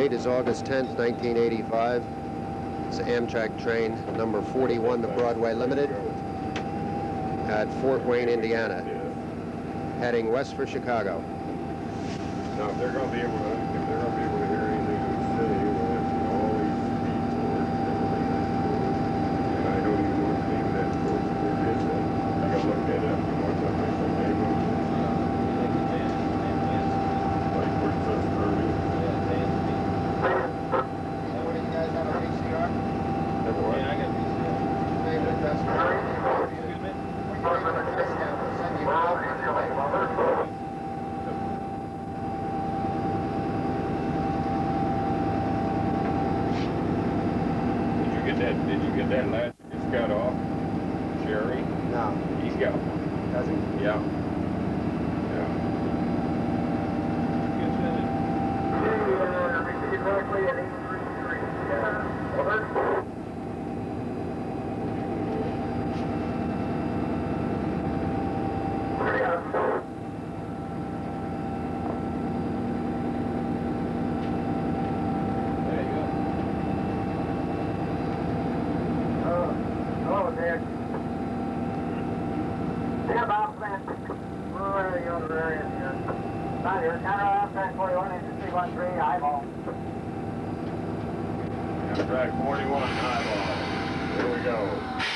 date is August 10th, 1985. It's Amtrak train number 41, the Broadway Limited, at Fort Wayne, Indiana, heading west for Chicago. Now, if they're going to be able to hear anything we say, we'll have to all these speed towards everything. And I don't even want to leave that towards the bridge. I got to look that up. You want something from neighbor? Like where it says 30. What do you guys have a VCR? Yeah, I got VCR. Favorite customer? Excuse me? Favorite customer? Send you a copy of your Did you get that last just got off? Jerry? No. He's got one. Does he? Yeah. Yeah. Received correctly at 833. Over. Amtrak 41, highball. Here we go.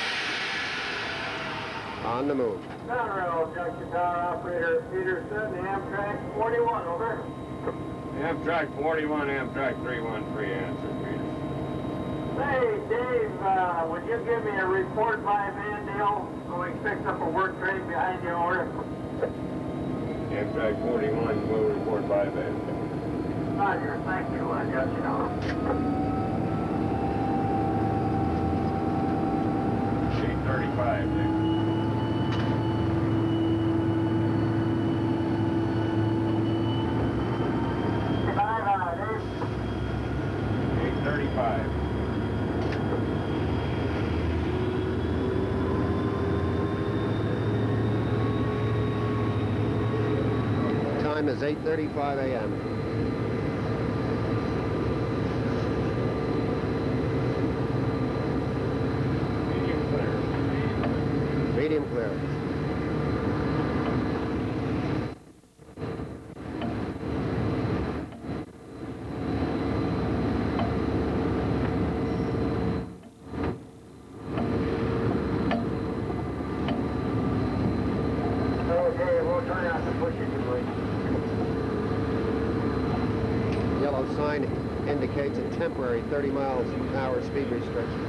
On the move. Conrail, junction tower operator Peterson, Amtrak 41, over. Amtrak 41, Amtrak 313, answer, Peter. Hey, Dave, would you give me a report by Vandale? So we picked up a work train behind you, over. Amtrak 41 will report by Vandale. Roger, thank you. I got you know. 835, Nick. Dave. 835. Time is 8:35 a.m. Medium clearance. Okay, we'll try not to push it too late. Yellow sign indicates a temporary 30 miles an hour speed restriction.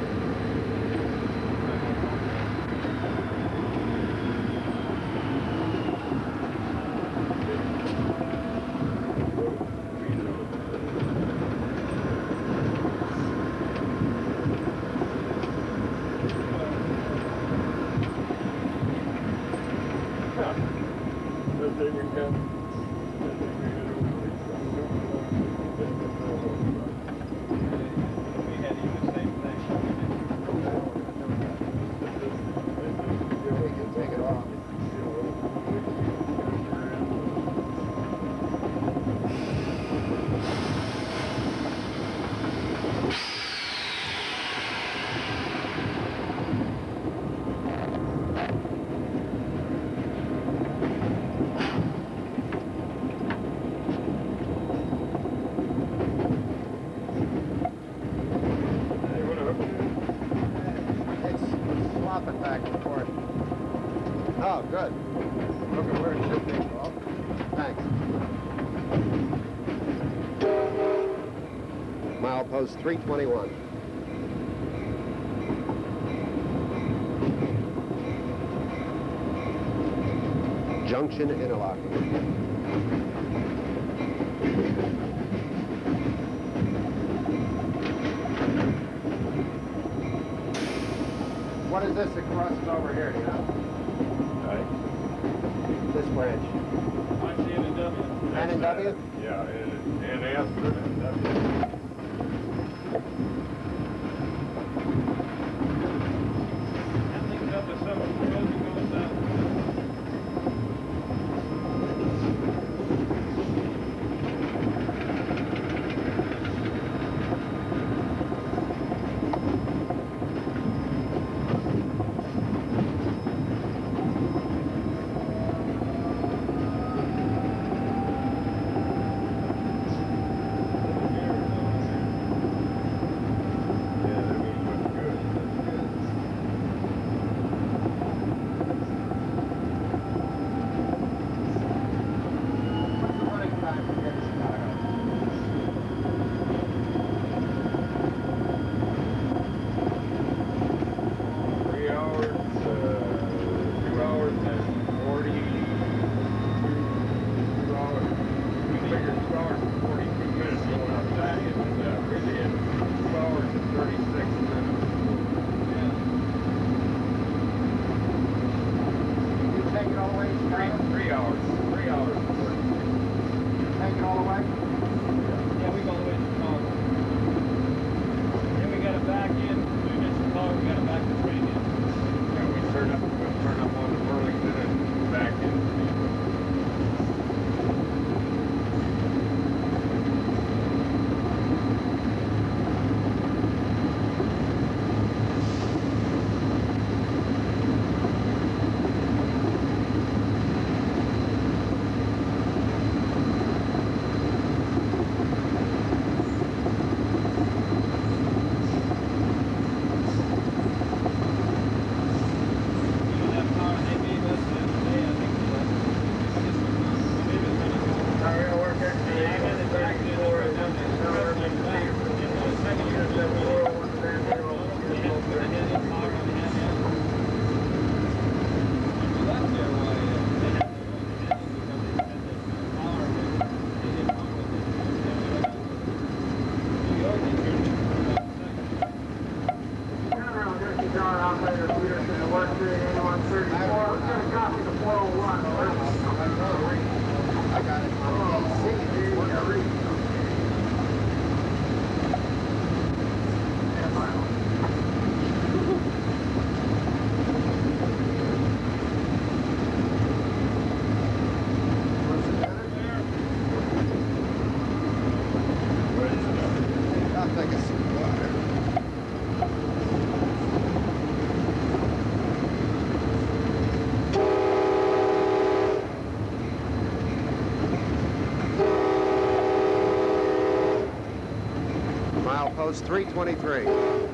Back and forth. Oh, good. Look at where it should be, Paul. Thanks. Milepost 321. Junction interlocking. What is this that crosses over here, do you know? Right. This branch. I see N&W. N&W? Yeah, N&S for N&W. That links up to some of the roads that goes down. 3 hours. 3 hours. Take it all the way? Yeah, we go all the way to Chicago. Then we got to back in. We get Chicago, we got to back the train in. Yeah, we turn up on the Burlington and back in. Milepost 323.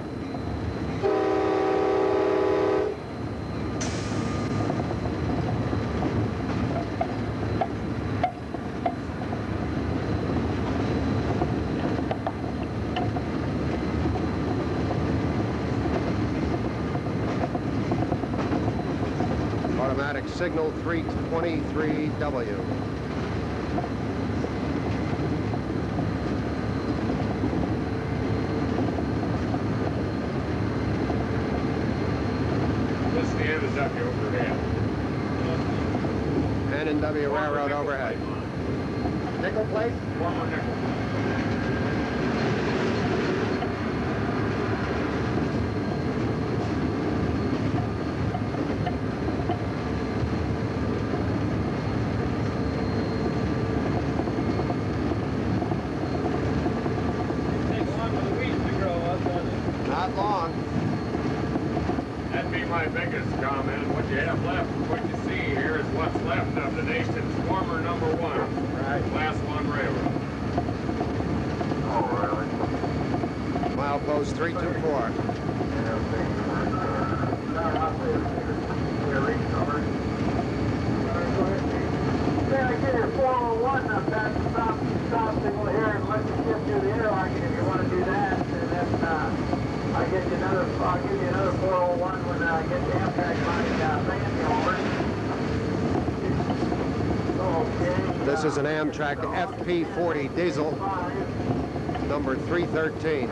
Automatic signal 323W. N&W overhead. N&W Railroad overhead. Nickel plate? One more nickel. It takes long for the weeds to grow up, doesn't it? Not long. That'd be my biggest comment. What you have left, what you see here is what's left of the nation's former number one, Class 1 railroad. Oh, really? Milepost 324. Yeah, I get your 401 up back to stop signal here and let you get through the interlock if you want to do that. And then I'll give you another 401 when I get the Amtrak money over. Okay. This is an Amtrak FP40 diesel, number 313.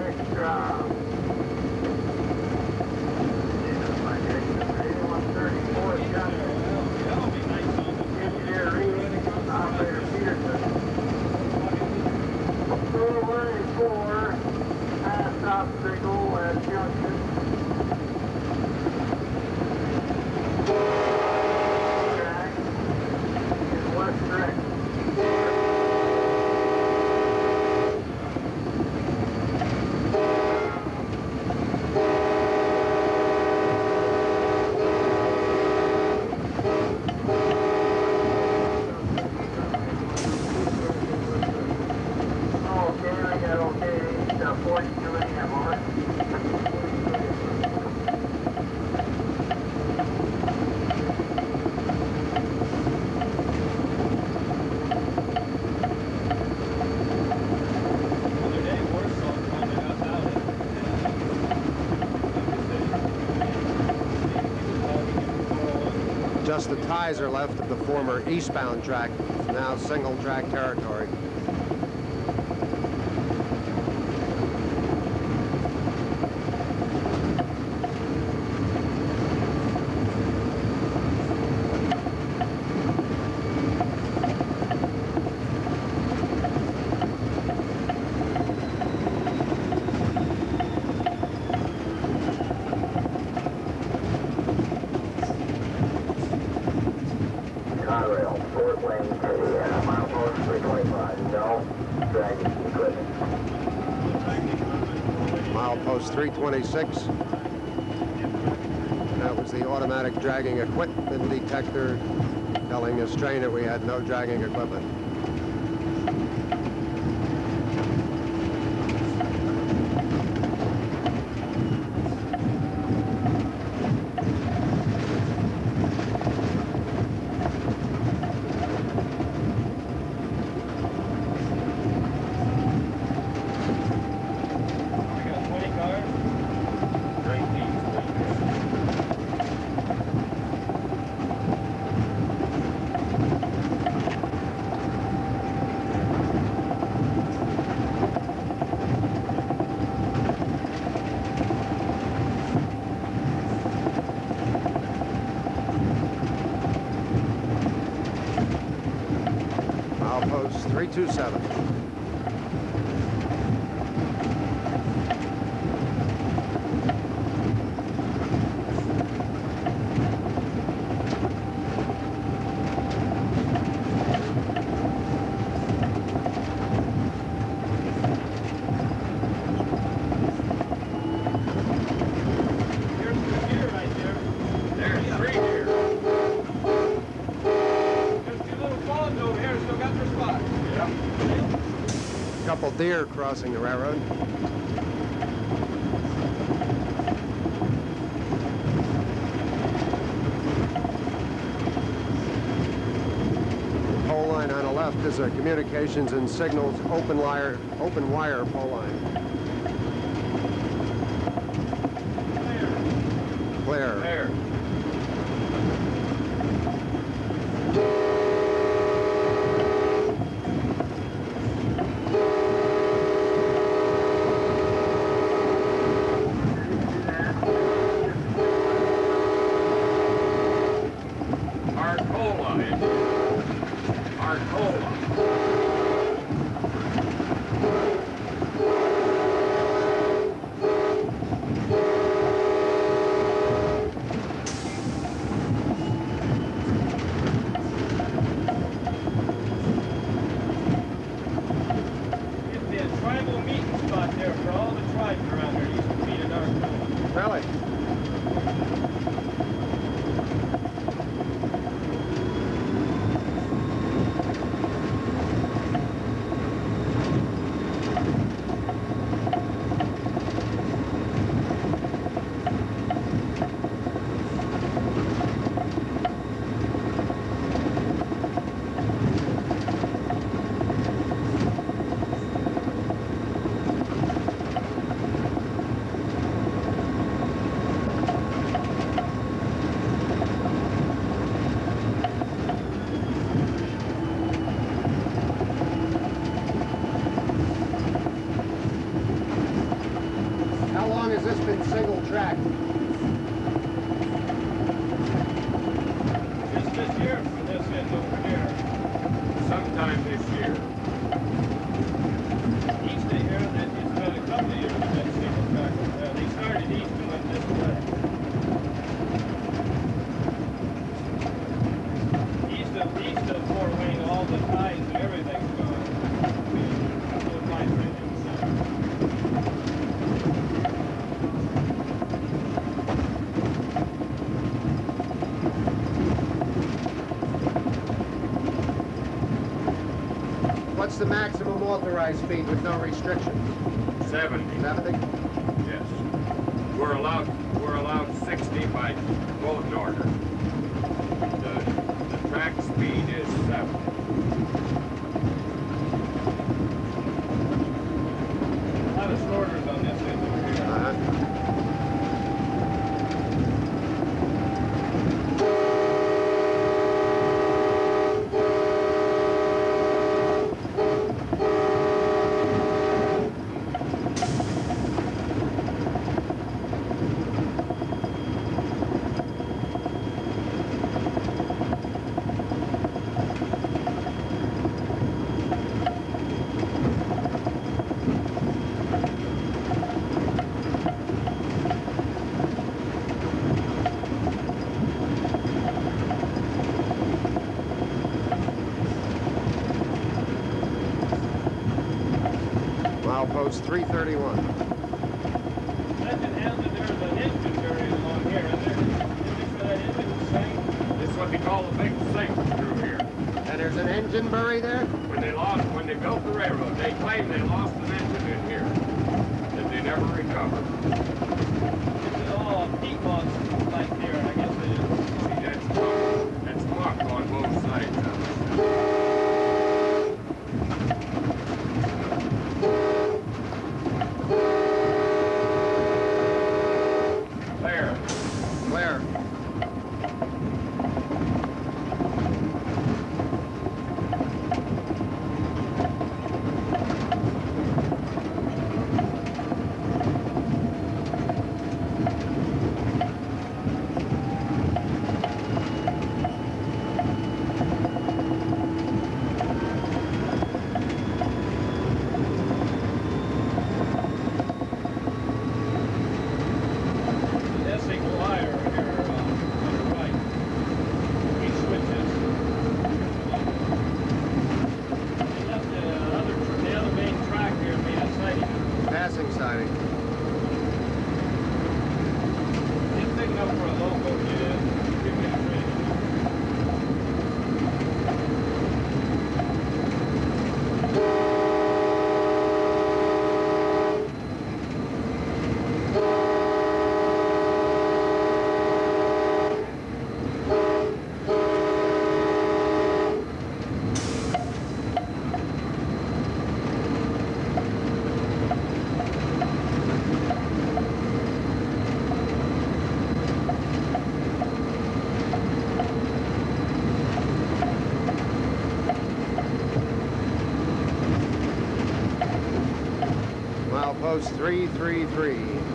Obstacle at junction. Track in west direction. Okay, I got okay. 42 a.m. on it. Just the ties are left of the former eastbound track, now single track territory. Fort Wayne, Indiana, milepost 325. No dragging equipment. Milepost 326. That was the automatic dragging equipment detector telling this train that we had no dragging equipment. Milepost 327. Couple deer crossing the railroad. Pole line on the left is a communications and signals open wire pole line. Clear. There. Really? How long has this been single track? Just this year for this end over here. Sometime this year. East of here, that it's been a couple of years it's been single track over there. They started east and went this way. East of Fort Wayne, all the ties and everything's gone. Little line right inside. What's the maximum authorized speed with no restrictions? 70. 70? Yes. We're allowed 60 by road order. The track speed is 70. A lot of snorters on this end over here. Milepost 331. Legend has it there's an engine buried along here, isn't there? Is this where that engine was sank? This is what they call the big sink through here. And there's an engine buried there? When they built the railroad, they claimed they lost an engine in here that they never recovered. It's all peat moss like here, and I guess they didn't. See, that's muck on both sides of it. Where? Passing siding. It's big enough for a loco, yeah. Give me a train. Milepost 333.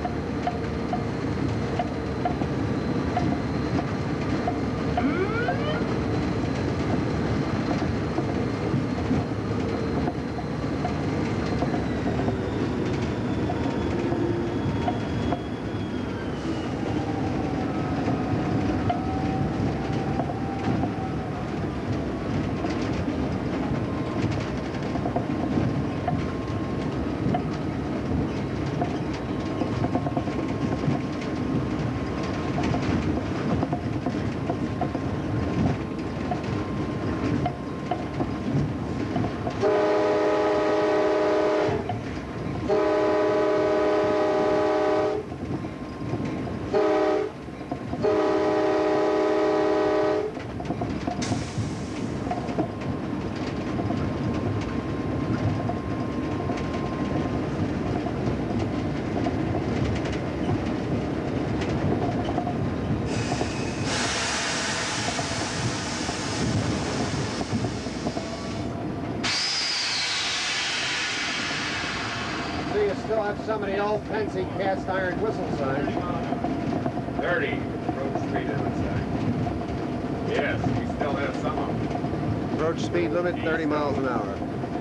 So you still have some of the old Pennsy cast iron whistle signs. 30 road speed limit sign. Yes, we still have some of them. Approach speed limit 30 miles an hour.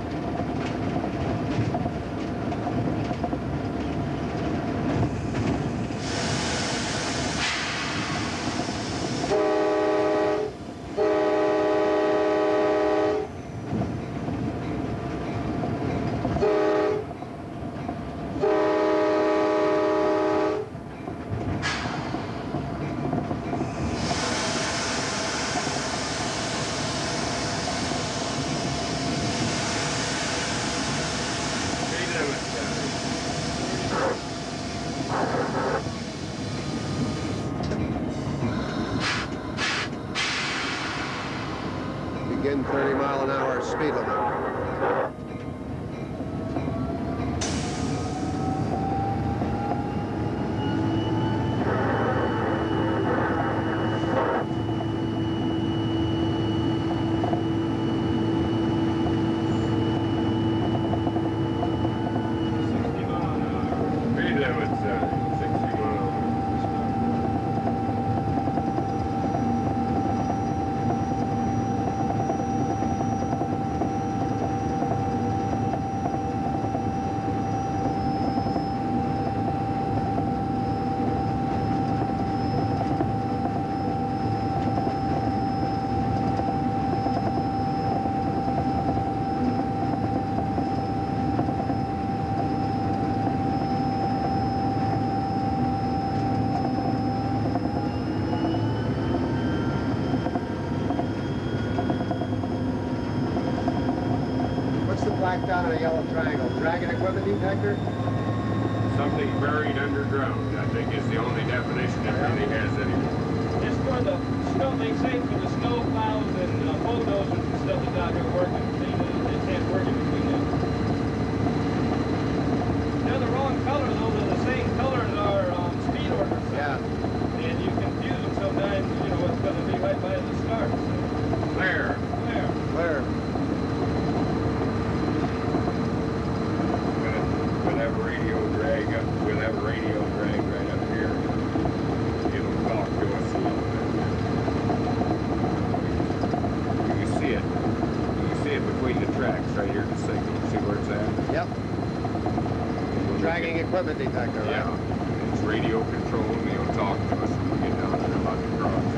Begin 30 mile an hour speed limit. Speed limit sign, 60 miles. black dot on a yellow triangle? Dragging equipment detector? Something buried underground, I think, is the only definition it really has anymore. Just for the snow, they say for the snow plows and bulldozers and stuff that's out here working, they can't work in between them. They're the wrong color, though. They're the same color as our speed order sign. Yeah. And you confuse them sometimes, you know, what's going to be right by the start. Clear. Clear. Clear. We'll have radio drag up. We'll have radio drag right up here. It'll talk to us a little bit. You can see it. You can see it between the tracks right here. The signal. See where it's at? Yep. Dragging equipment detector, right? Yeah. It's radio controlled. And it'll talk to us when we get down to the bucket crossing.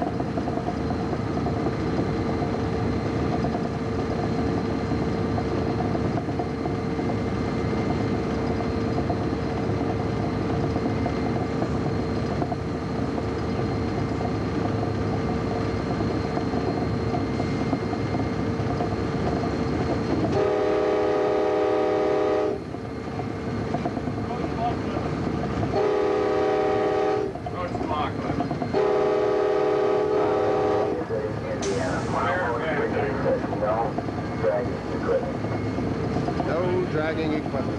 No dragging equipment.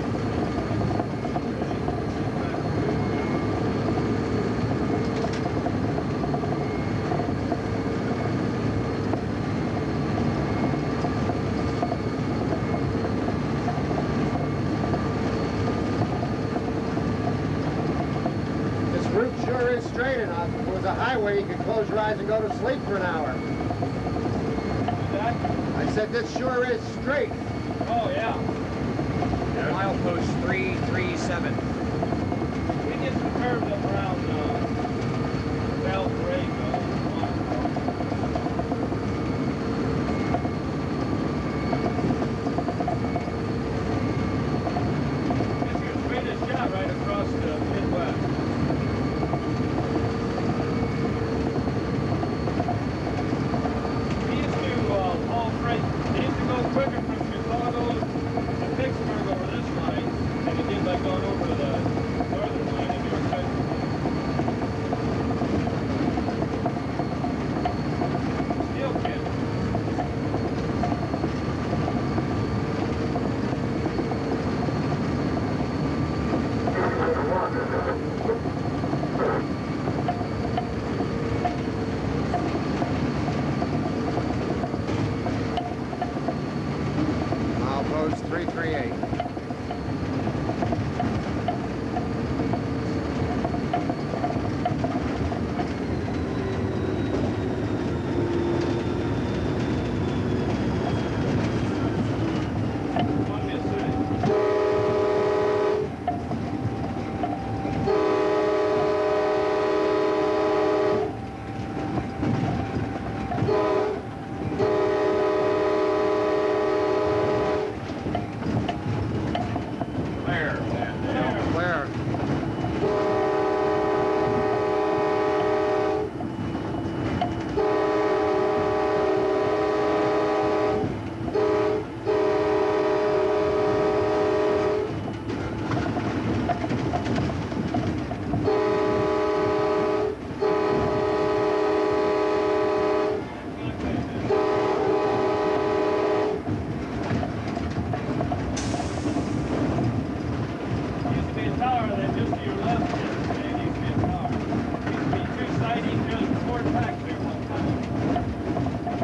This route sure is straight enough. If it was a highway, you could close your eyes and go to sleep for an hour. I said this sure is straight. Oh, yeah. Milepost 337. We get some curves up around Valparaiso. It's your straightest shot right across the Midwest. We used to haul freight. They used to go quicker from Chicago to Pittsburgh over this line than it did by going over the northern line in New York City. Steel kit. Milepost 338. Columbia City. Clear. Clear. Used to be a tower that just to your left here. It used to be a tower. Used to be two sidings, there was 4 tracks there one time.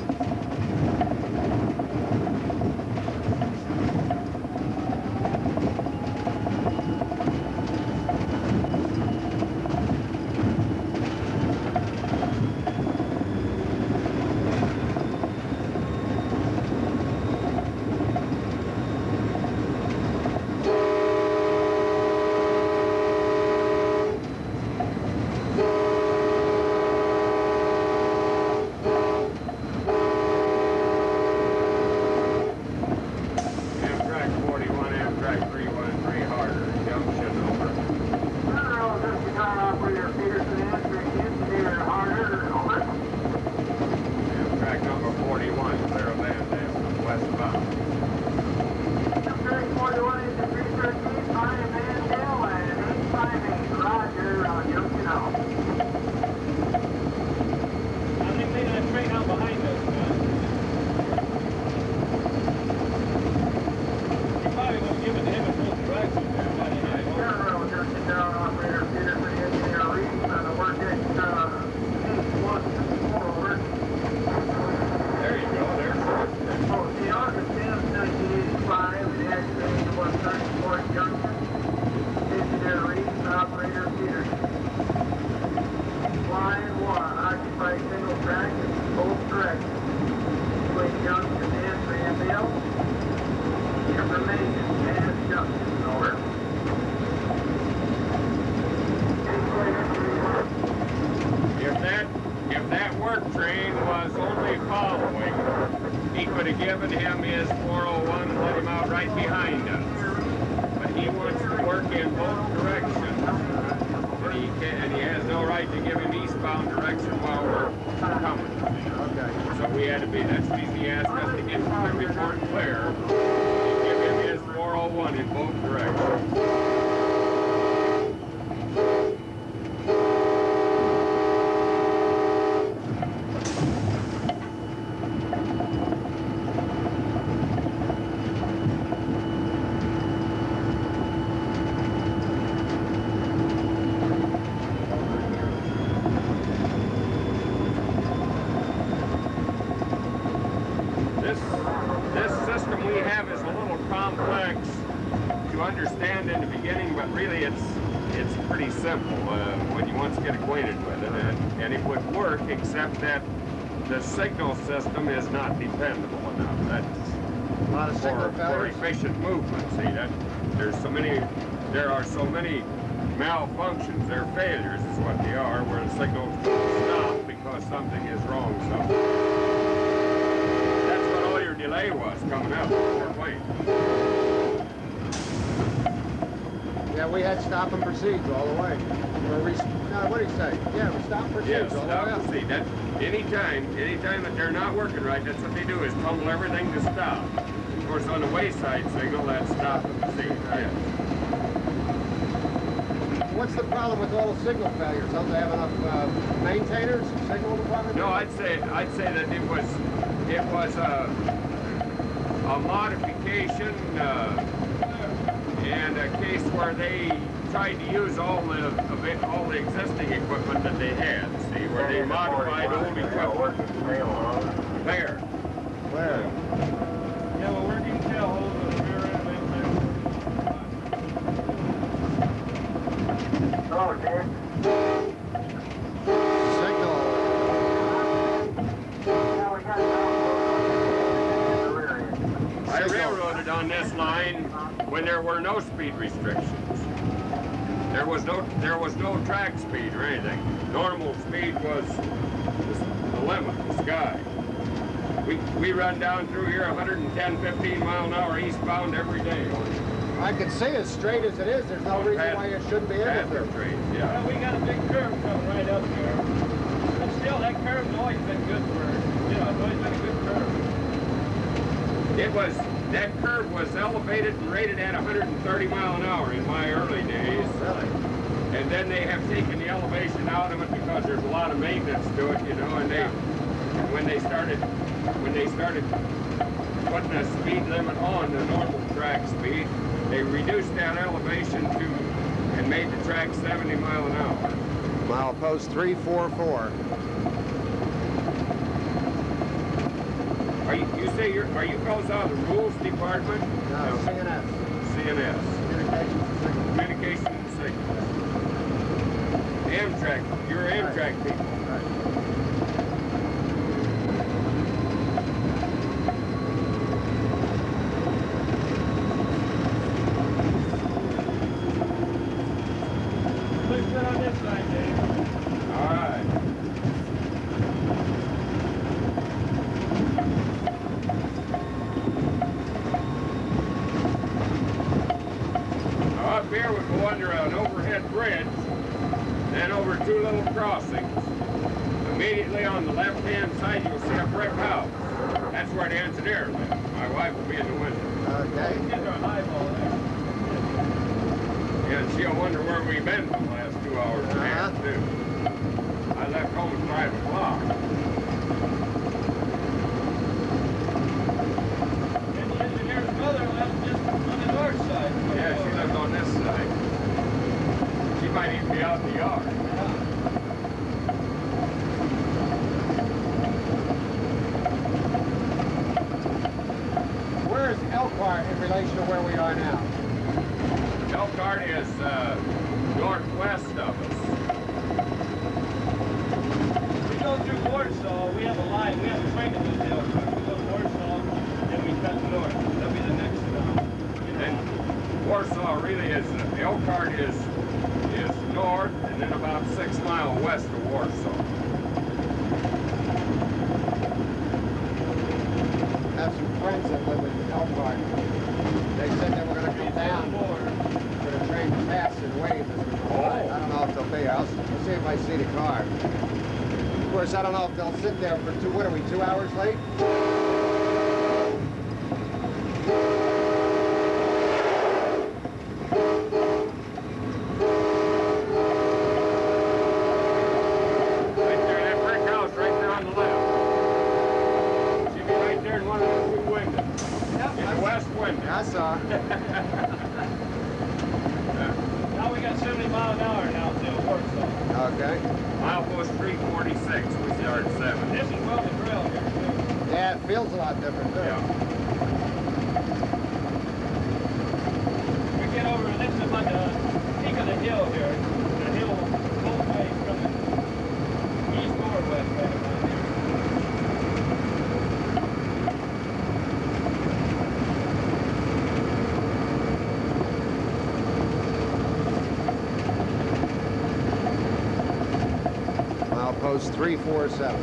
if that work train was only following, he could have given him his 401 and let him out right behind us. But he wants to work in both directions, and he has no right to give him eastbound direction while we're coming. Okay. So we had to be, that's the reason he asked us to get the report clear, and give him his 401 in both directions. This system we have is a little complex to understand in the beginning, but really it's pretty simple when you once get acquainted with it, and it would work, except that the signal system is not dependable enough. That's A lot of signal for failures. efficient movement. See, that there are so many malfunctions. They're failures, is what they are, where the signal stops because something is wrong somewhere. That's what all your delay was coming up Fort Wayne. Yeah, we had stop and proceeds all the way. Or we, no, what do you say? Yeah, we stop and proceeds Yes, all the way stop up. and see. That anytime that they're not working right, that's what they do, is tumble everything to stop. Of course, on the wayside signal, that's stop and proceed. Yes. What's the problem with all the signal failures? Don't they have enough maintainers, signal department? No, I'd say that it was a modification and a case where they tried to use all the existing equipment that they had. See, where they modified old equipment. There. Where? Yeah, well, working tail holes in the rear end Hello, Dan. Signal. Yeah, we got the rear end. I railroaded on this line when there were no speed restrictions. There was no track speed or anything. Normal speed was the limit, the sky. We run down through here 110, 15 mile an hour eastbound every day. I can see as straight as it is. There's no reason why it shouldn't be able Passenger to. trains, Well, yeah. we got a big curve coming right up there. But still, that curve's always been good for, it's always been a good curve. That curve was elevated and rated at 130 mile an hour in my early days. Really? And then they have taken the elevation out of it because there's a lot of maintenance to it, and when they started putting a speed limit on the normal track speed, they reduced that elevation and made the track 70 mile an hour. Milepost 344. Are you fellas out of the rules department? No, CNS. CNS. Communications and signals. Communication and signals. Amtrak, you're Amtrak people. Right. Looks good on this side, Dave. All right. Now up here we go under an overhead bridge, then over two little crossings. Immediately on the left-hand side, you'll see a brick house. That's where the engineer lives. My wife will be in the window. Okay. Get our eyeball there. And she'll wonder where we've been for the last 2 hours and a half, too. I left home at 5 o'clock. And the engineer's mother lives just on the north side. Yeah, she lives on this side. She might even be out in the yard. Where is Elkhart in relation to where we are now? Elkhart is northwest of us. We go through Warsaw, we have a line, we have a train that goes to Elkhart. We go to Warsaw, then we cut north. That'll be the next stop. And Warsaw really is, Elkhart is north and then about 6 miles west of Warsaw. friends that live in Elkhart. They said they were going to come down for the train to pass and wave as we go by. I don't know if they'll be here. I'll see if I see the car. Of course, I don't know if they'll sit there for what are we, 2 hours late? I saw. Now we got 70 miles an hour now till work zone. Okay. Milepost 346 was yard 7. This is welded rail here too. Yeah, it feels a lot different too. Yeah. We get over, this is like a peak of the hill here. The hill both ways from the east or west right about here. Post 347.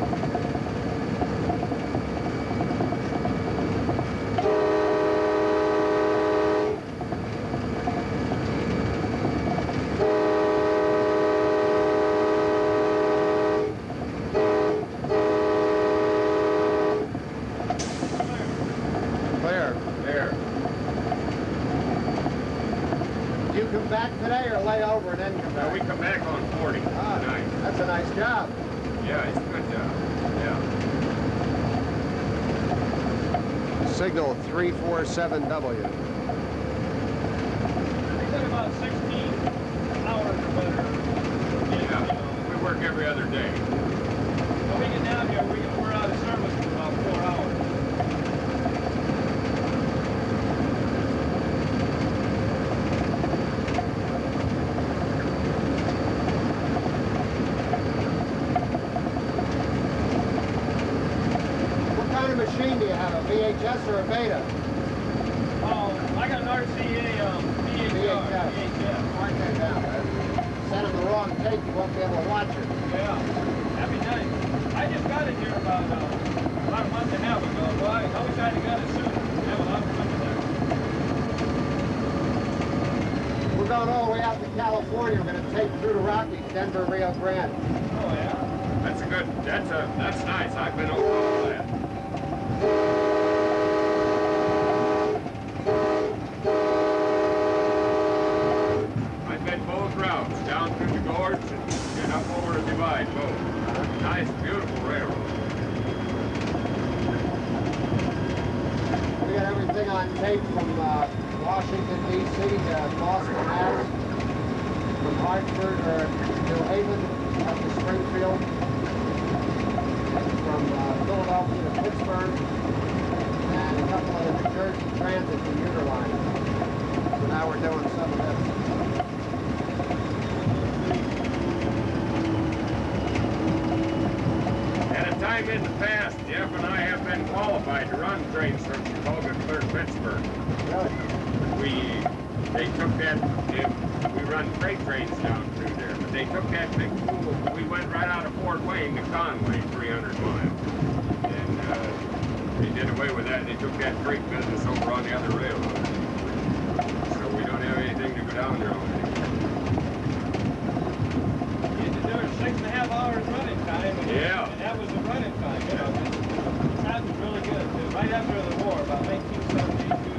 Clear. There. Do you come back today or lay over and then come Now back? we come back on 40 tonight. That's a nice job. Yeah, it's a good job. Yeah. Signal 347W. They said about 16 hours or better. Yeah. We work every other day. When we get down here, we're out of service for about 4 hours. Machine do you have, a VHS or a Beta? I got an RCA VHS. Mark that down. Send them the wrong tape, you won't be able to watch it. Yeah, that'd be nice. I just got it here about a month and a half ago. Well, I wish I'd have got it sooner. Have a lot of money there. We're going all the way out to California. We're going to take through the Rockies, Denver, Rio Grande. Oh yeah. That's nice. I've been over all that. I've been both routes, down through the gorge and up over the divide, both. Nice, beautiful railroad. We got everything on tape from Washington, D.C. to Boston, Mass. From Hartford or New Haven up to Springfield. From Philadelphia to Pittsburgh. And a couple of the New Jersey Transit commuter lines. So now we're doing some of this. At a time in the past, Jeff and I have been qualified to run trains from Chicago to clear Pittsburgh. They took that, we run freight trains down through there, but they took that big pool, we went right out of Fort Wayne to Conway, 300 miles. And they did away with that, they took that freight business over on the other railroad. So we don't have anything to go down there on anymore. You had to do it 6.5 hours running time. Yeah. And that was the running time. You know, that was really good. Right after the war, about 1972.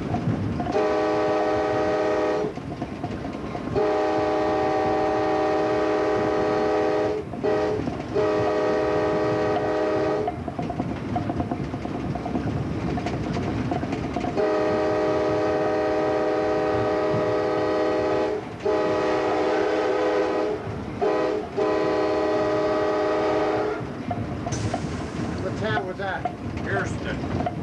What town was that? Houston.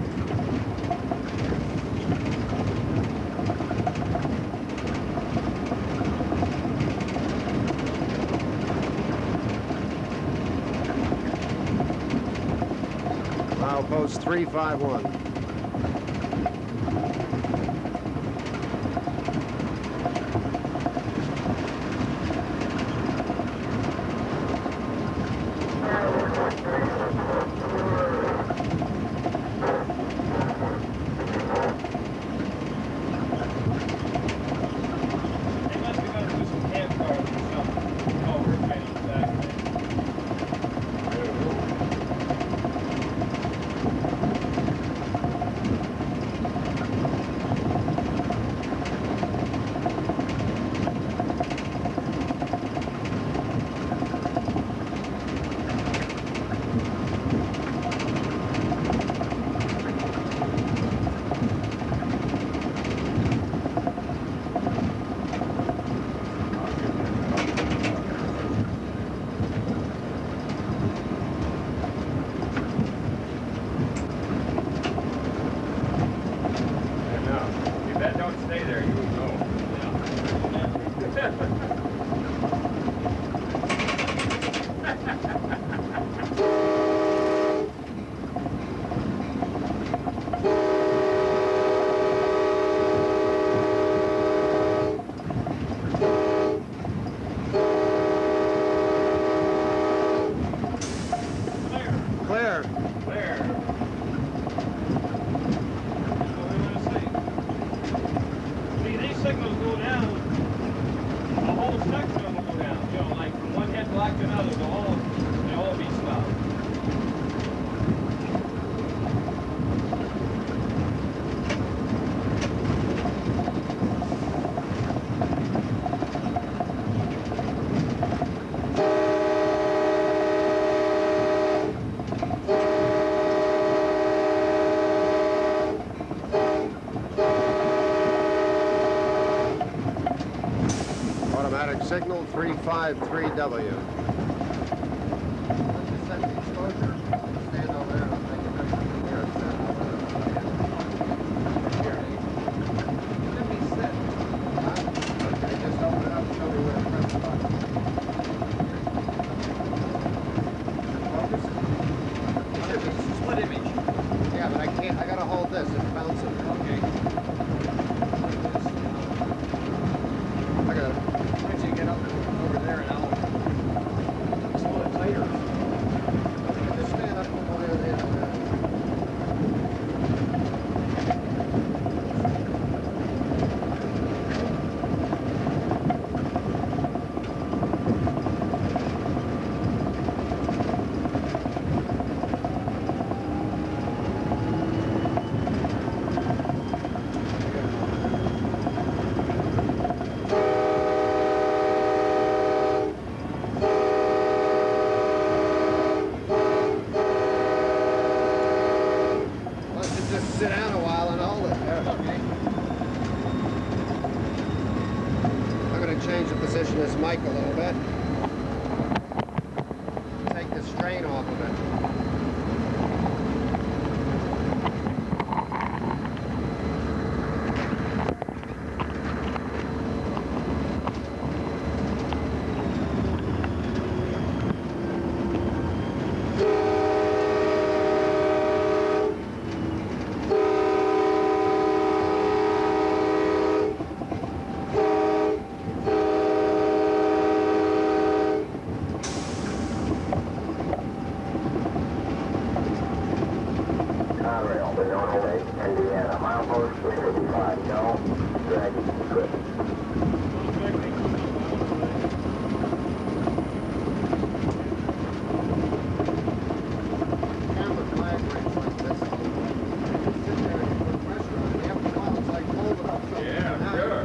Milepost 351. clear. There. That's what we want to see. See, these signals go down, the whole section will go down. You know, like from one headlock to another, they all be stopped. Automatic signal 353W. Just set the exposure. Stand over there and I'll take a picture from here. Here. Let me set. Okay, just open it up and show me where to press the button. Focus? Split image. Yeah, but I can't. I gotta hold this. It's bouncing. Okay. I gotta. Why don't you get up over there and I'll... It's a little tighter. Just stand up over there. Just sit down a while and hold it. Okay. I'm going to change the position of this mic a little bit. Take the strain off of it. Conrail, Fort Wayne, Indiana. Milepost 355. No. Drag equipment. Camera flag rates like this. Sit there and put pressure on it. After a while, it's like holding up something. Yeah, sure.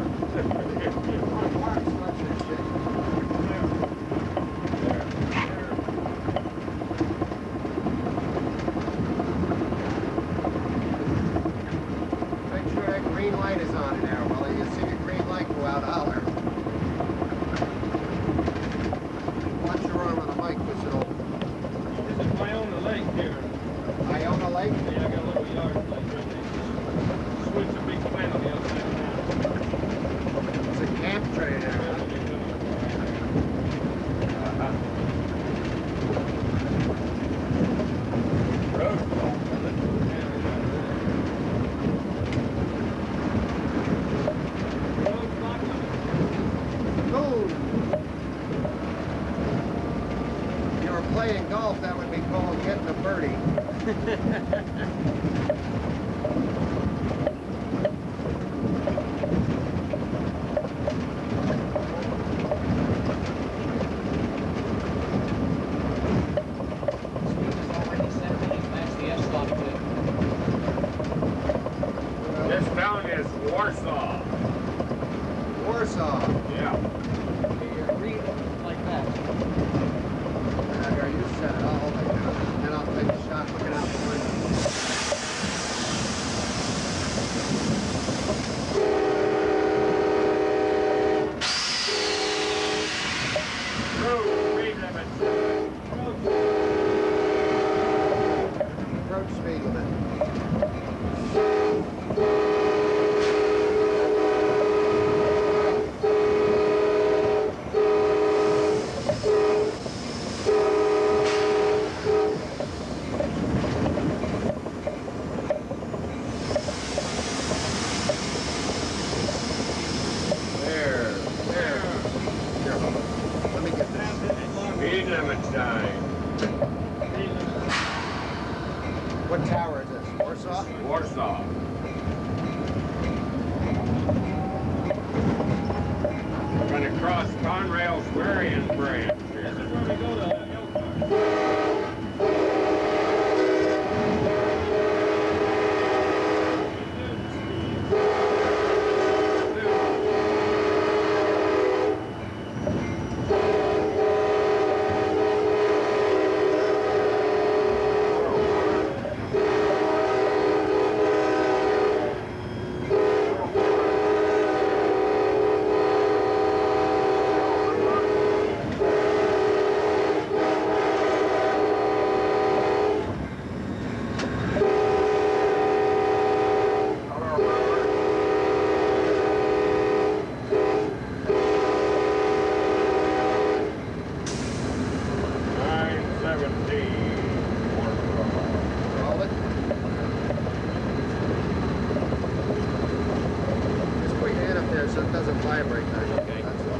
Make sure that green light is on there. Well, you see the green light go out, holler. Watch your arm on the mic, because it'll... This is my own lake here. Iona Lake? Yeah, I got a little yard like right there. Switch a big plant on the other side of town. It's a camp train there. Boom! If you were playing golf, that would be called getting a birdie. This town is Warsaw. Warsaw. Yeah. Read like that. Here, you set it. I'll hold it down. And I'll take a shot looking out the window. What tower is this? Warsaw? Warsaw. We're going to cross Conrail's Marion branch here. This is where we go to Elkhart. So it doesn't vibrate. Okay. That's all.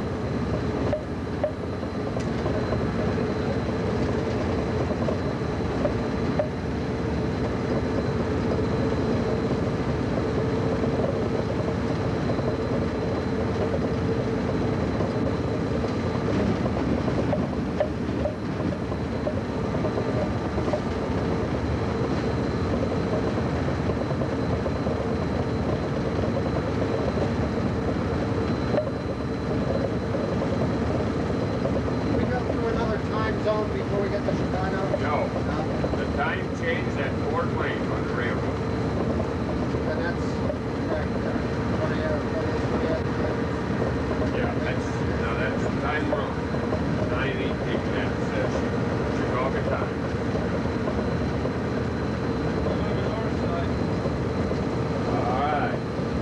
Zone before we get to Chicago? No. The time changed at Fort Wayne on the railroad. And that's correct. Yeah, that's the time wrong. 9:18, that's Chicago time. All right.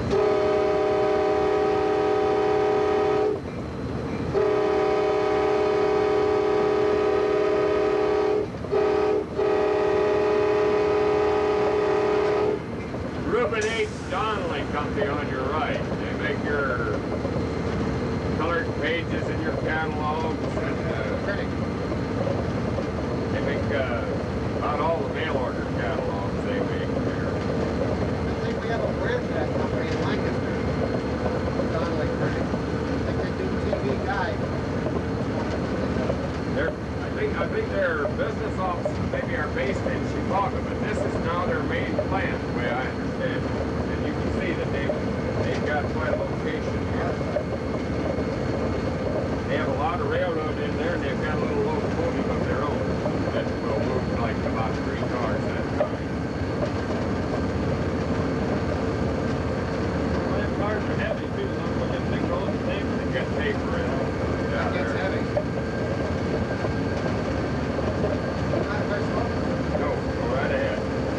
Company on your right. They make your colored pages in your catalogs and they make about all the mail order catalogs they make there. I think we have a branch of that company in Lancaster. Donnelly Printing. I think they do TV guide. I think their business offices maybe are based in Chicago, but this is now their main plant, the way I understand it. And you can see that they've got quite a location here. They have a lot of railroad in there, and they've got a little locomotive of their own that will move like about 3 cars at a time. Well, them cars are heavy too. Don't put them big rolls of paper. They get paper in them. That gets heavy. No, go right ahead.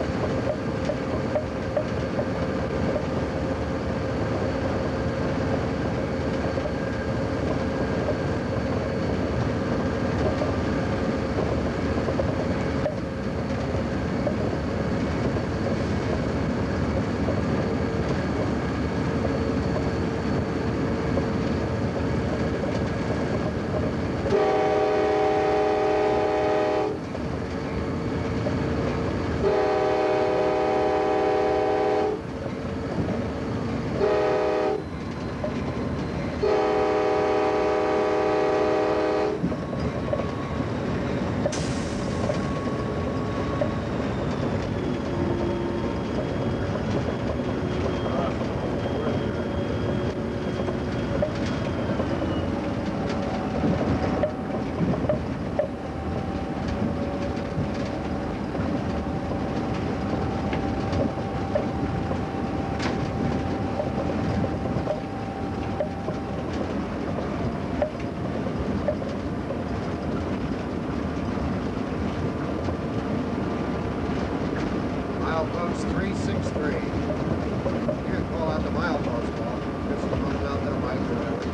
Milepost 363. You can call out the milepost call. This is running out that bike forever.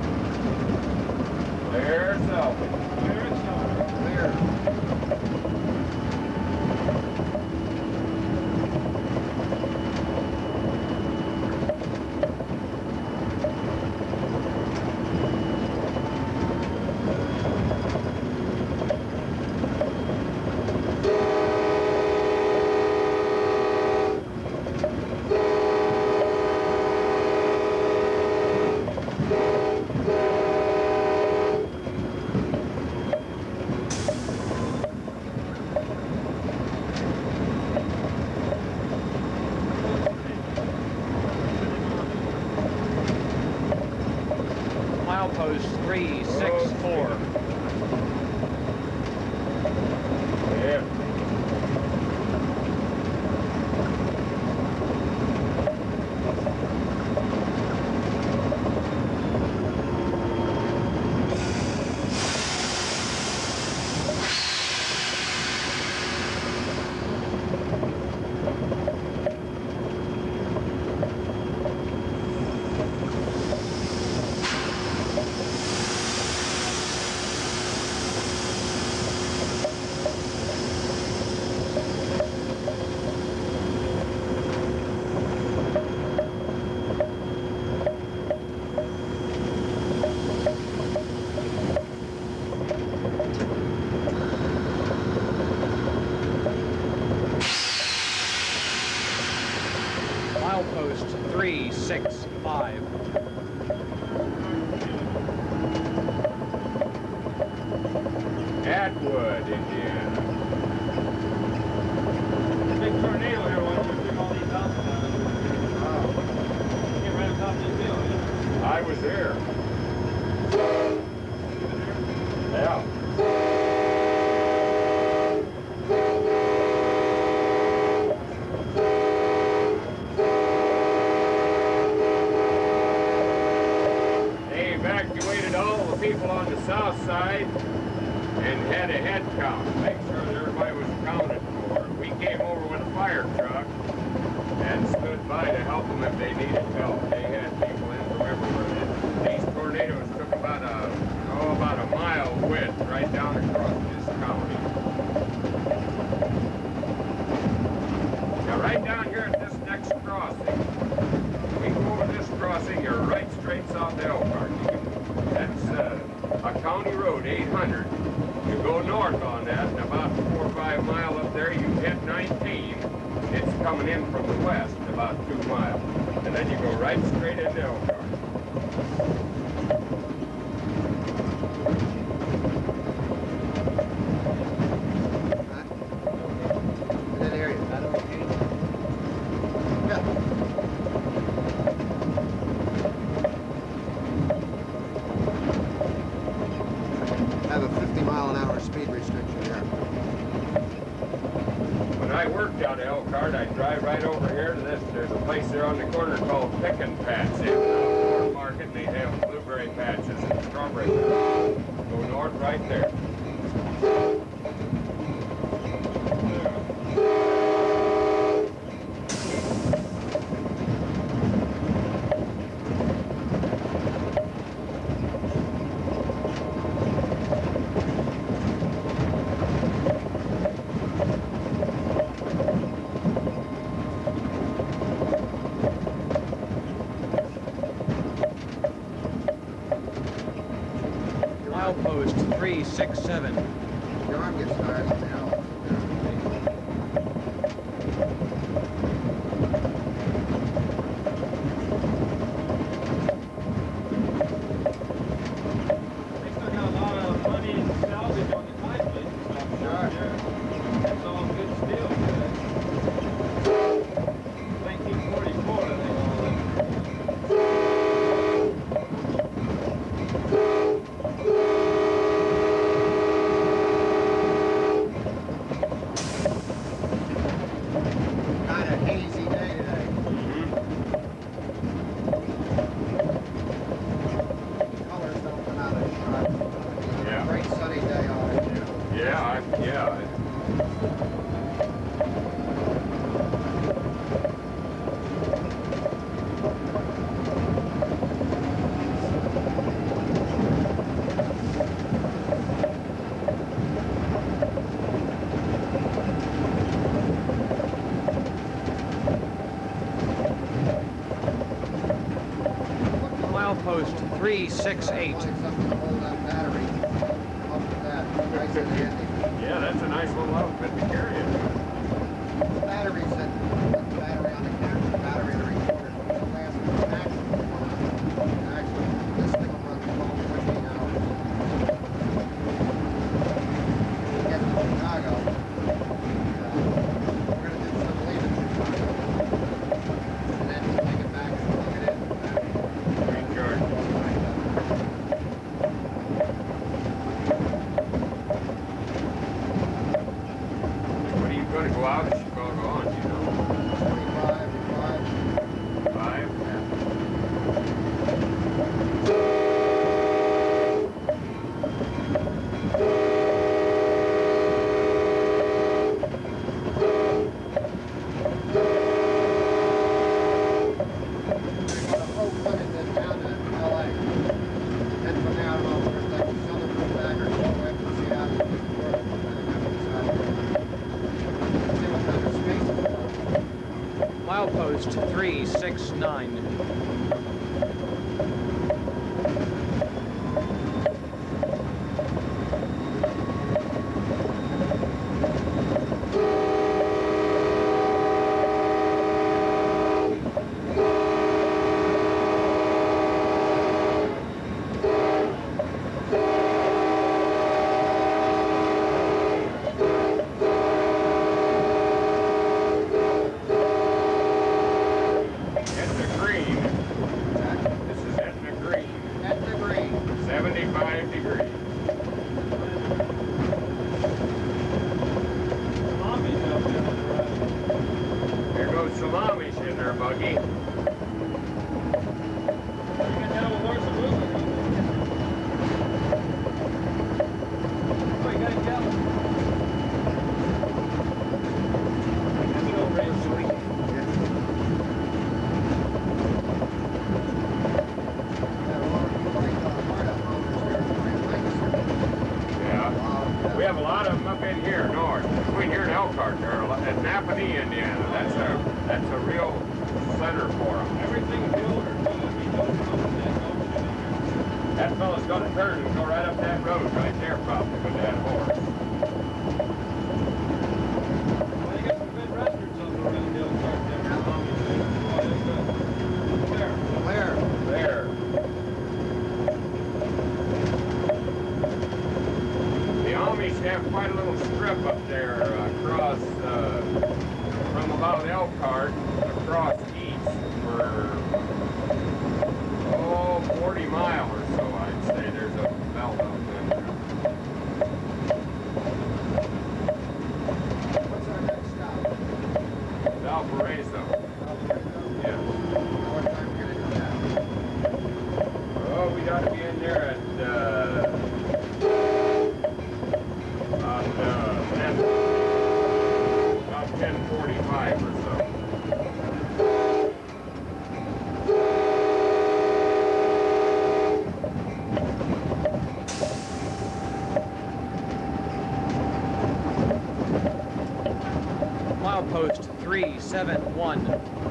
Clear selfie. Clear. Milepost 364. Yeah. Milepost 365. Atwood, Indiana. Big tornado here once we took all these houses down. Came right atop this hill, yeah. I was there. Yeah. They evacuated all the people on the south side and had a head count, make sure that everybody was accounted for. We came over with a fire truck and stood by to help them if they needed help. They had people in from everywhere. These tornadoes took about a mile width right down across this county. Now right down here at this next crossing, we go over this crossing, you're right straight south of Elkhart. That's a county road, 800. You go north on that, and about 4 or 5 miles up there, you hit 19. It's coming in from the west, about 2 miles. And then you go right straight into Elkhart. In that area. That okay? Yeah. Have a 50-mile-an-hour speed restriction here. When I worked out of Elkhart, I'd drive right over here to this. There's a place there on the corner called Pick and Patch. They have an outdoor market, and they have blueberry patches and strawberry patches. Go north right there. Milepost 367. Your arm gets tired now. They still got a lot of money in salvage on the time plate and stuff. Sure. Yeah. That's all good steel. 1944, I think, all that. Kind of hazy day today. Colors don't come out as sharp. Yeah. Great sunny day already. Yeah, yeah. Milepost 368. Like something to hold that battery. Up with that. Nice and handy. Yeah, that's a nice little outfit to carry it. The batteries that the battery on the camera, the battery in the recorder, lasts maximum 1 hour. Actually, this thing will run 12, 14 hours. When we get to Chicago, we're going to do some leaving Chicago. And then we'll take it back and plug it in. Recharge. going to go out of Chicago on, you know? 25. 5? Milepost 369. Valparaiso. Yeah. Oh, we got to be in there at about 10:45 or so. Milepost 371.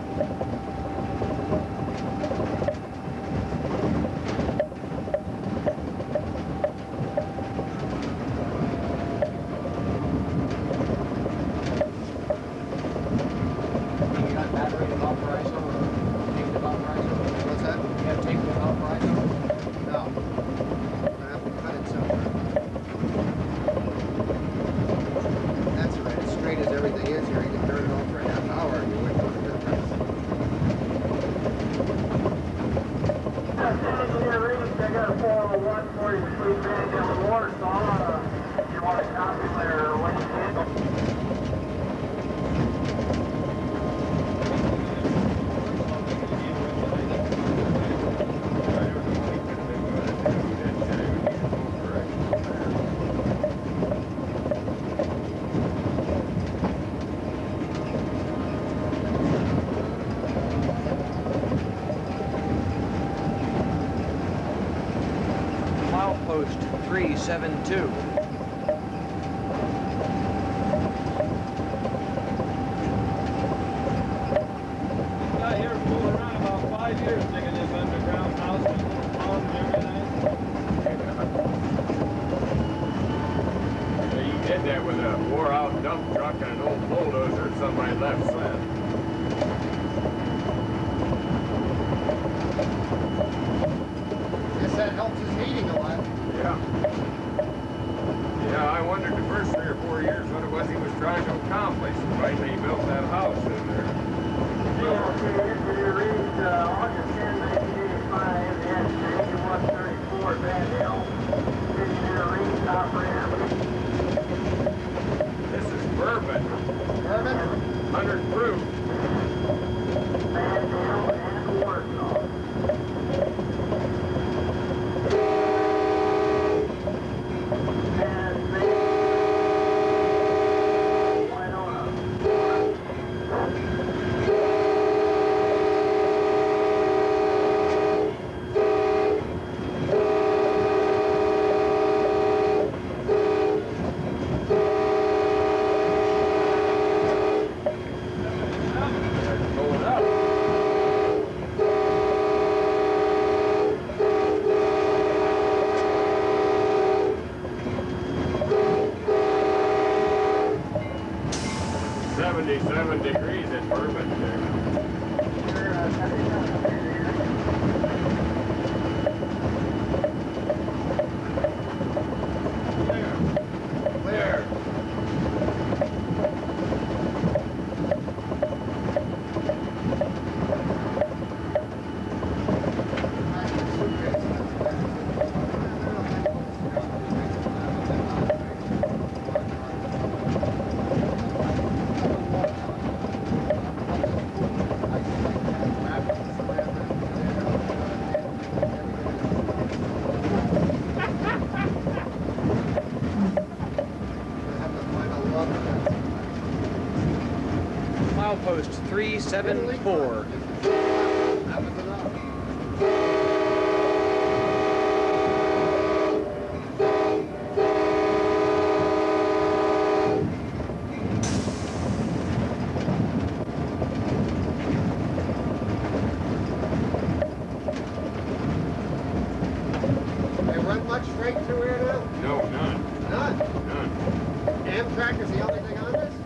Milepost 372. Got here fooling around about 5 years digging this underground house with little ponds and everything. You did that with a wore-out dump truck and an old bulldozer somebody left slant. Guess that helps his heating a lot. Yeah. Yeah, I wondered the first 3 or 4 years what it was he was trying to accomplish. Finally, he built that house in there. Engineer reads August 10, 1985, the accident 8134 Van Hill. Engineer reads operator. This is bourbon. 100 proof. Fayetteville and Warsaw. And they went on up. Going up. $77 degrees in Bourbon there. There. Milepost 374. They run much freight through here now? No, none. None. None. Amtrak is the only thing on this?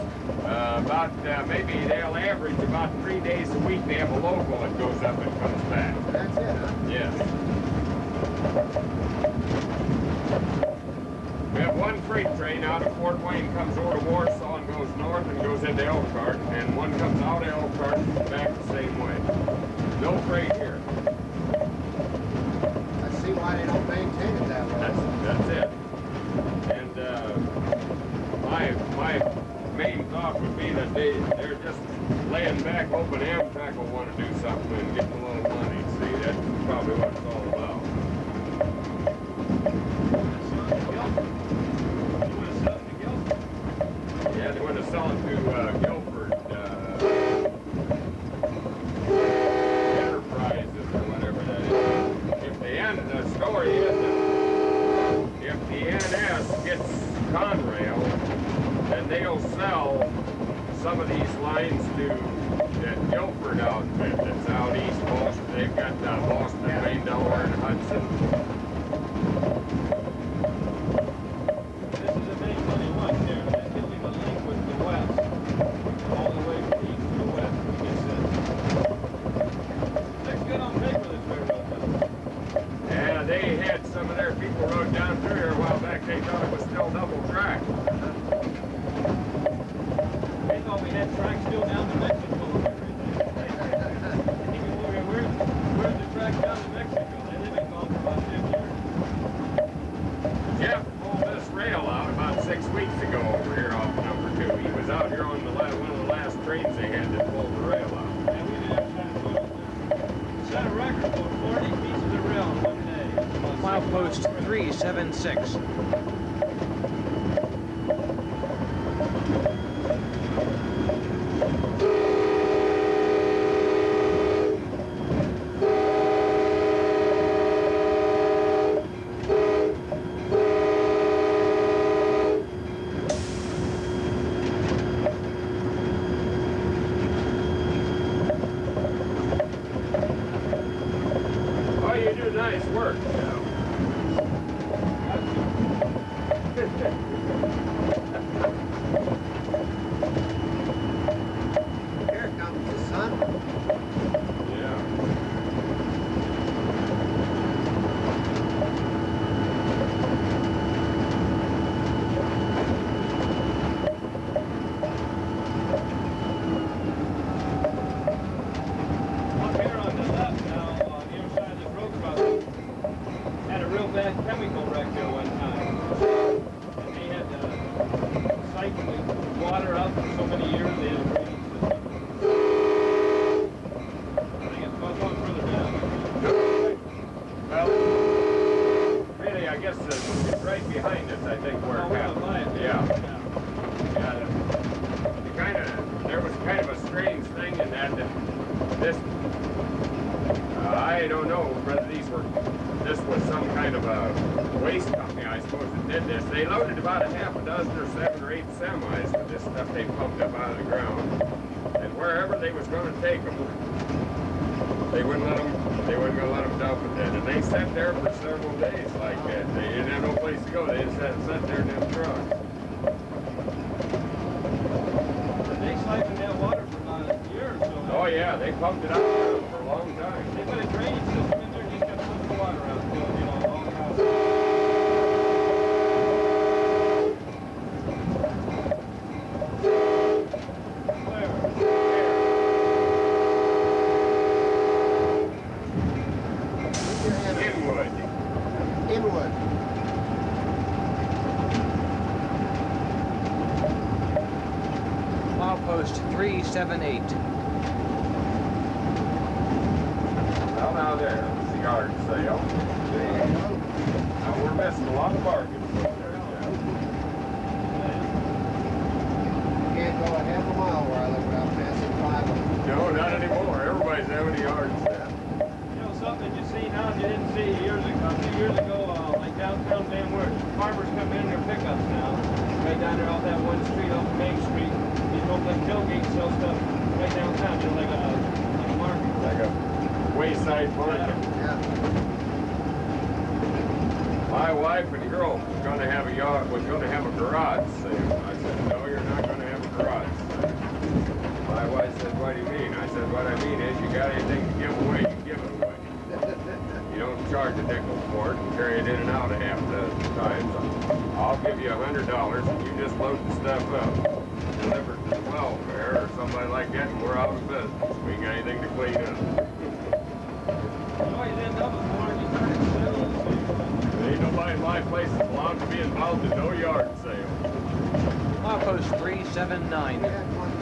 Maybe they'll average about 3 days a week. They have a local that goes up and comes back. That's it, huh? Yes. We have one freight train out of Fort Wayne, comes over to Warsaw and goes north and goes into Elkhart, and one comes out of Elkhart and back the same way. No freight here. I see why they don't maintain it that way. That's it. And my main thought would be that they're just laying back hoping Amtrak will want to do something and get a little money. See, that's probably what it's all about. Yeah, they want to sell it to Guilford Enterprises or whatever that is. If the story is that if the NS gets Conrail, then they'll sell some of these lines to that Guilford outfit that's out east Boston. They've got Boston, Maine, Delaware, and Hudson. This is the main 21 there. That's giving a link with the west. All the way from east to the west. Looks good on paper, this railroad, doesn't it? Yeah, they had some of their people rode down through here a while back. They thought it was still double track. They thought we had tracks still down to Mexico and everything. Where's the track down to Mexico? They live in Gulf for about 10 years. Jeff pulled this rail out about 6 weeks ago over here off number 2. He was out here on one of the last trains they had that pulled the rail out. And we didn't have time to put it there. Set a record for 40 pieces of rail in one day. Milepost 376. Oh, you do nice work, Joe. this, I don't know whether this was some kind of a waste company, I suppose, that did this. They loaded about a half a dozen or 7 or 8 semis with this stuff they pumped up out of the ground. And wherever they was going to take them, they wouldn't going to let them dump it then. And they sat there for several days like that. They didn't have no place to go. They just had to sit there in them trucks. They siphoned that water for about a year or so. Oh yeah, they pumped it out for a long time. They put a drainage system in there, just kept pumping the water out, you know, all the house. Inwood. Milepost 378. Well, now there's the yard sale. Now we're missing a lot of bargains up there. Can't go a half a mile where I live without passing 5. No, not anymore. Everybody's having a yard sale. You know, something you see now that you didn't see years ago. A few years ago, like downtown Van Wert, farmers come in their pickups now. Right down there off that one street off Main Street. These open like tailgates sell stuff right downtown, you know, like a market. Like a wayside market. Yeah. My wife and girl was going to have a yard, was going to have a garage sale. I said, no, you're not going to have a garage sale. My wife said, what do you mean? I said, what I mean is you got anything to give away, you give it away. You don't charge a nickel for it and carry it in and out a half dozen times. I'll give you $100 and you just load the stuff up, deliver it to the welfare or somebody like that, and we're out of business. We ain't got anything to clean up. You always end up with more than you start to sell. Ain't nobody in my place that's allowed to be involved in no yard sale. Milepost 379. We had one,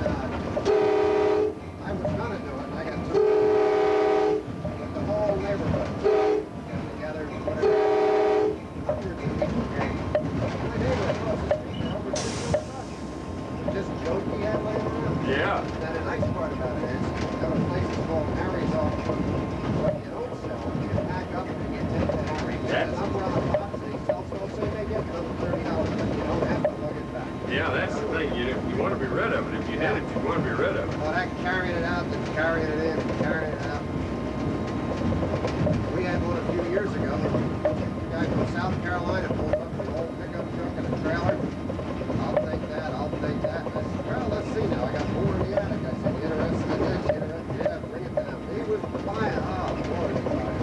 I was gonna do it, and I got two. But the whole neighborhood got together and put it hundreds of people came. My neighbor across the street, there over 300 bucks. Just joke he had laying around. Yeah. Now the nice part about it is, there are places called Harry's off what you don't sell. You can pack up and you take to Harry's. That's- An umbrella box, they sell, so say they get another $30, but you don't have to lug it back. Yeah, that's the thing. You want to be rid of it. If you did it, you want to be rid of it. Well, that carrying it out, then carrying it in, and carrying it out. We had one a few years ago. The guy from South Carolina pulled up with an old pickup truck and a trailer. I'll take that, I'll take that. I said, well, let's see now. I got more in the attic. I said, you interested in this? You interested? Yeah, bring it down. He was buying. Oh, boy, he was buying.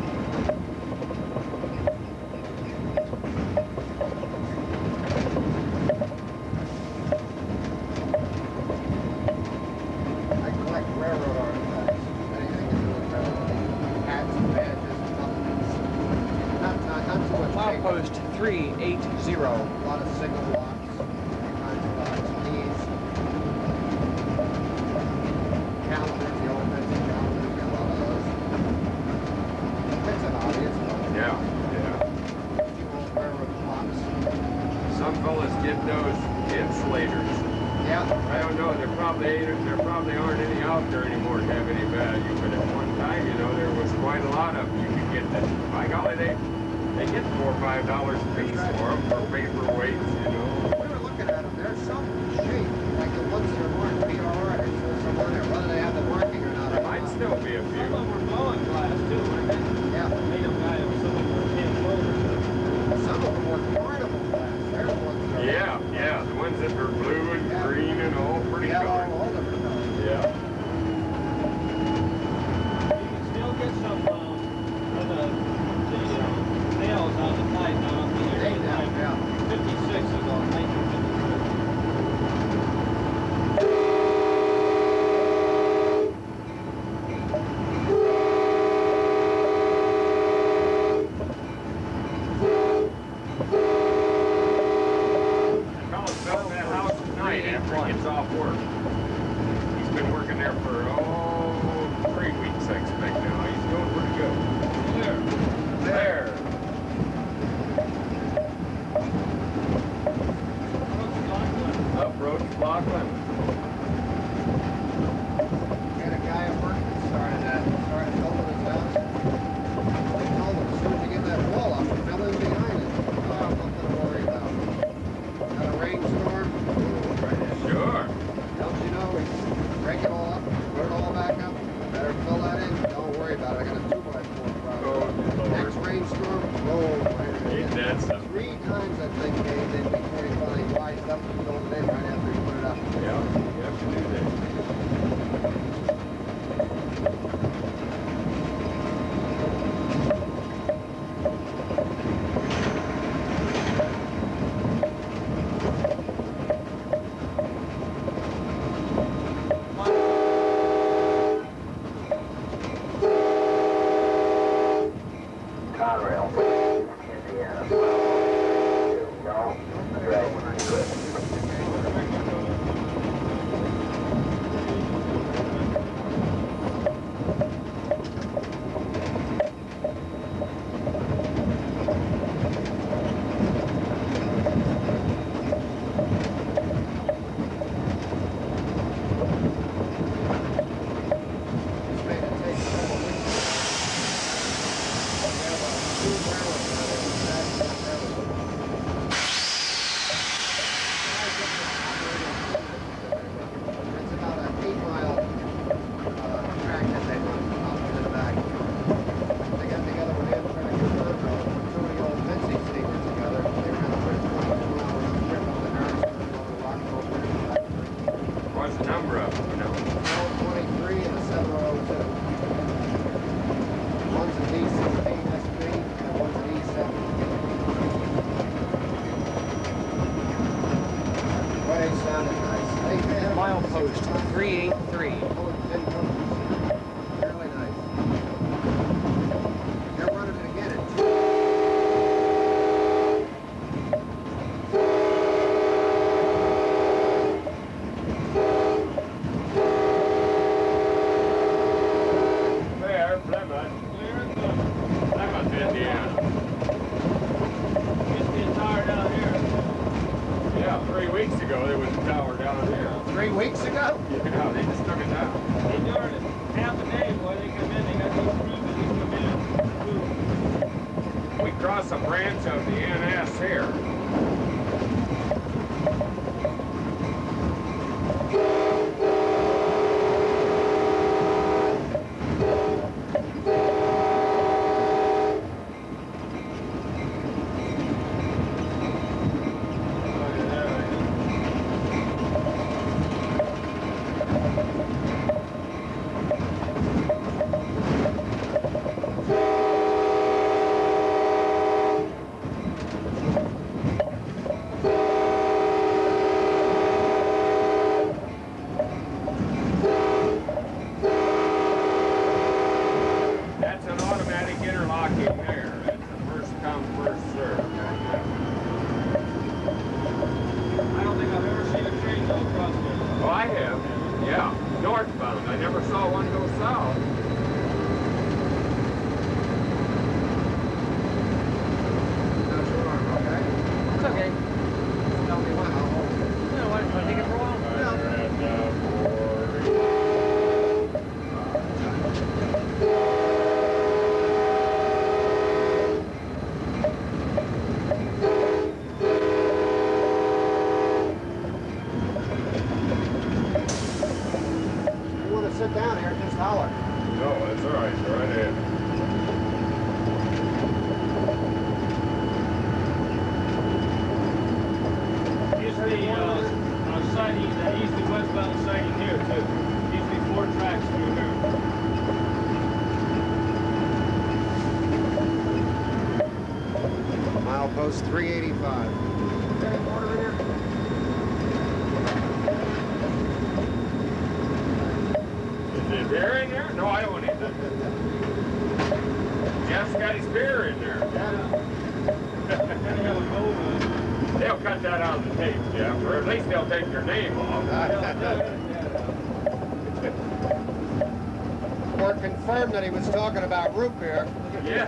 I collect railroad artifacts. Anything to do with railroad. Hats, badges, buttons. Not too much paper. Milepost 380. A lot of signal locks, kinds of locks, keys. Calendars, the old fancy calendars, got a lot of those. It's an obvious one. Yeah, yeah. Few old railroad clocks. Some fellas get those insulators. Yeah. I don't know. There probably aren't any out there anymore to have any value. But at one time, you know, there was quite a lot of them. You could get that. By golly, they get $4 or $5 a piece for them for paperweights, you know. We were looking at them. There's some shape, like the ones that are marked PR or some on there, whether they have the marking or not. There might still be a Some few. of them were blowing glass too, weren't they? Yeah. Made them guy with some of them were tin folders. Some of them were carnival glass. They're the ones that are Yeah, the ones that were blue and green and all pretty yellow, colors. all different colors. Yeah. You can still get some of the nails on the pipe now. They now, yeah. 56 is on 1956. The fellow's building that house tonight after he gets off work. He's been working there for, 3 weeks, I expect now. He's doing pretty good. There. Up Road to Blockland. We had a guy at work that it all up, put it all back up. Better fill that in. Don't worry about it. I got a 2x4 problem. Oh, Next rainstorm, roll. Ain't that something? 3 times that thing caved in before he finally wised up and filled it in right after he put it up. Yeah, you have to do that. Conrail, Indiana. No, What's the number of them, you know? 23 and a 702. One's an E16 SP and one's an E7. Boy, they sounded nice. They had Milepost 383. Really nice. They're running it again at 2. There, Plymouth, Indiana. Used to be a tower down here. Yeah, 3 weeks ago there was a tower down here. 3 weeks ago? Yeah, they just took it down. They doing it half a day, boy. They come in, they got these cruisers, they come in. We crossed a branch of the NS here. That's an automatic interlocking there. That's the first come, first served. I don't think I've ever seen a train go across there. Oh, I have. Yeah, northbound. I never saw one go south. How's your arm, okay? It's okay. Tell me when, I'll hold it. You know what? Want to take it for a while? You want to sit down here, just holler. No, that's all right. Go right ahead. Used to be siding, east and westbound siding here too. Used to be 4 tracks through here. Milepost 385. Is there beer in there? No, I don't want anything. Jeff's got his beer in there. They'll cut that out of the tape, Jeff, or at least they'll take your name off. Or confirm that he was talking about root beer. Yeah.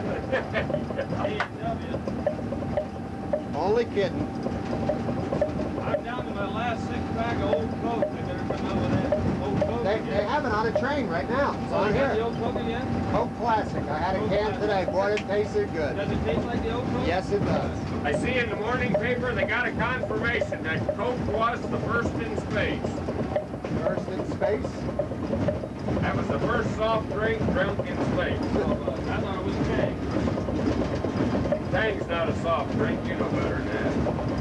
Only kidding. I'm down to my last 6-pack of Old Coke. They better come out with that Old Coke They again. have it on a train right now. It's Oh, on you got the here. Old Coke again? Coke Classic. I had a can today. Boy, it tasted good. Does it taste like the Old Coke? Yes, it does. I see in the morning paper they got a confirmation that Coke was the first in space. First in space. That was the first soft drink drunk in space. I thought it was Tang. Tang's not a soft drink, you know better than that.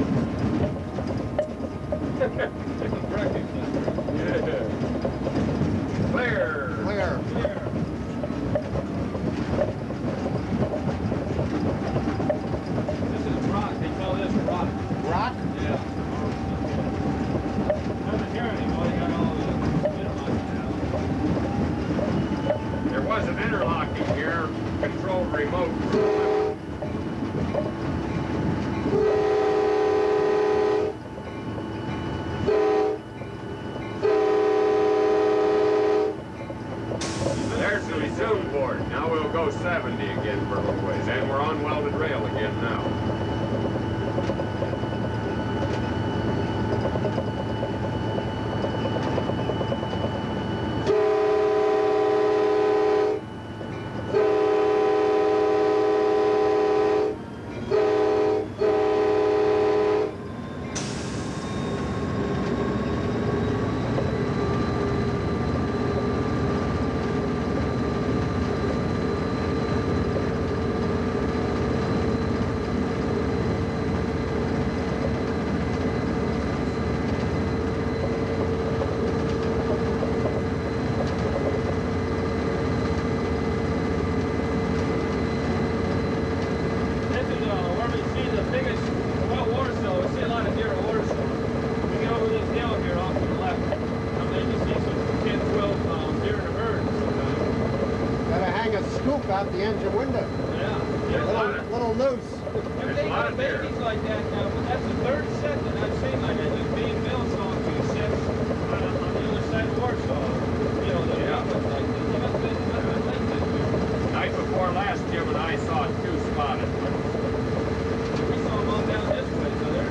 It's a breakfast. Yeah. Clear. Clear. This is rock. They call this rock. Rock? Yeah. Doesn't hear anymore. They got all the interlocking now. There was an interlocking here, controlled remote. There's the resume board. Now we'll go 70 again for a little ways. And we're on welded rail again now. Out the engine window. Yeah. Little loose. They got babies like that now, but that's the third set that I've seen like that. There's being built on 2 sets on the other side of Warsaw. You know, the like Night before last, Jim and I saw 2 spotted. we saw them all down this way, so they're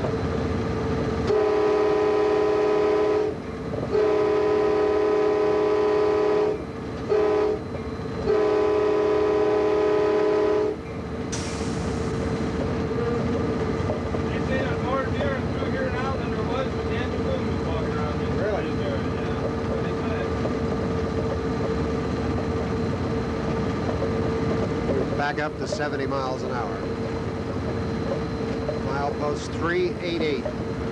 back up to 70 miles an hour. Milepost 388.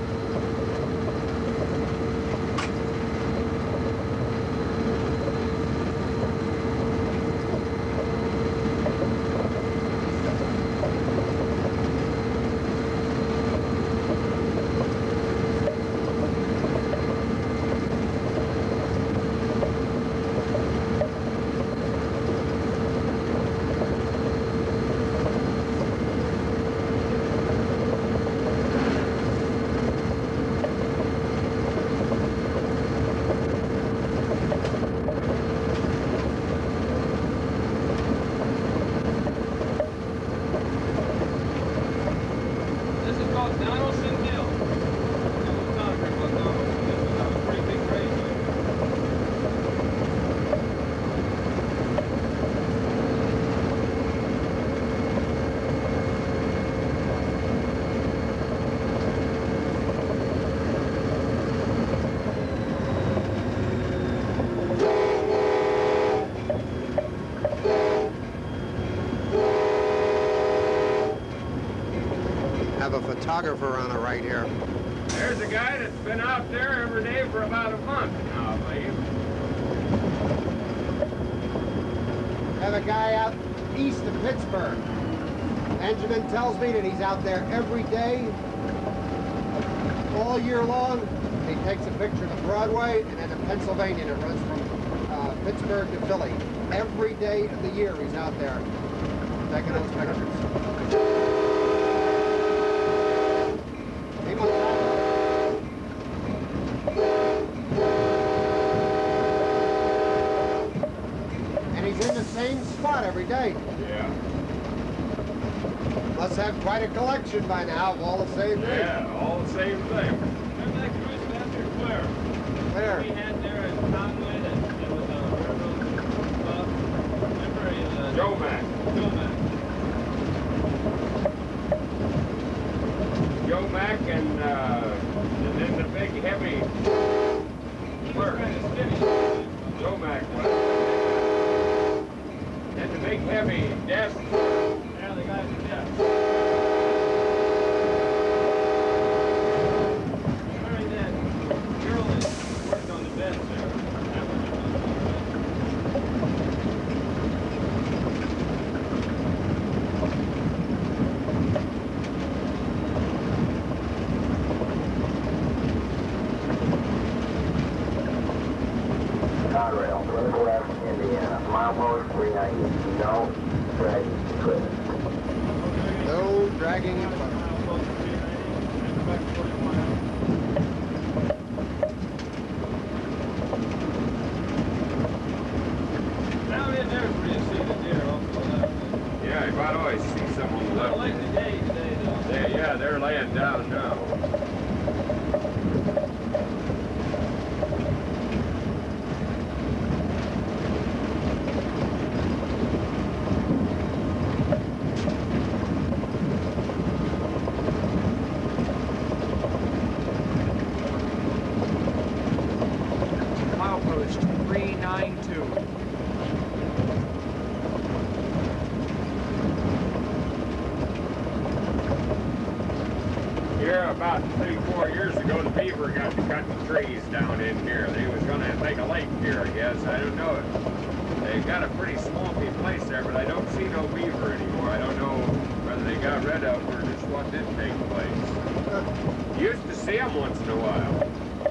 Have a photographer on the right here. There's a guy that's been out there every day for about a month now, I believe. Have a guy out east of Pittsburgh. Engineman tells me that he's out there every day, all year long. He takes a picture of Broadway and then of Pennsylvania that runs from Pittsburgh to Philly. Every day of the year he's out there taking those pictures. And he's in the same spot every day. Yeah. Must have quite a collection by now of all the same things. Yeah, all the same thing. Remember that cruise master Claire? There. We had there at Conway that it was a railroad. Remember Joe Mack. Joe Mack. Joe Mack and then the big heavy heavy, desk. Yeah, the guys are deaf. Very dead. Girl that worked on the beds there. That was Conrail, Northwest Indiana, milepost 390, no dragging equipment. No dragging equipment. Down in there where you see the deer off to the left. Yeah, you might always see someone They're left. late today though. Yeah, they're laying down now. Milepost 392. Here, about 3-4 years ago, the beaver got to cutting trees down in here. They was going to make a lake here, I guess. I don't know. They got a pretty swampy place there, but I don't see no beaver anymore. I don't know whether they got rid of or just what did take place. Used to see them once in a while.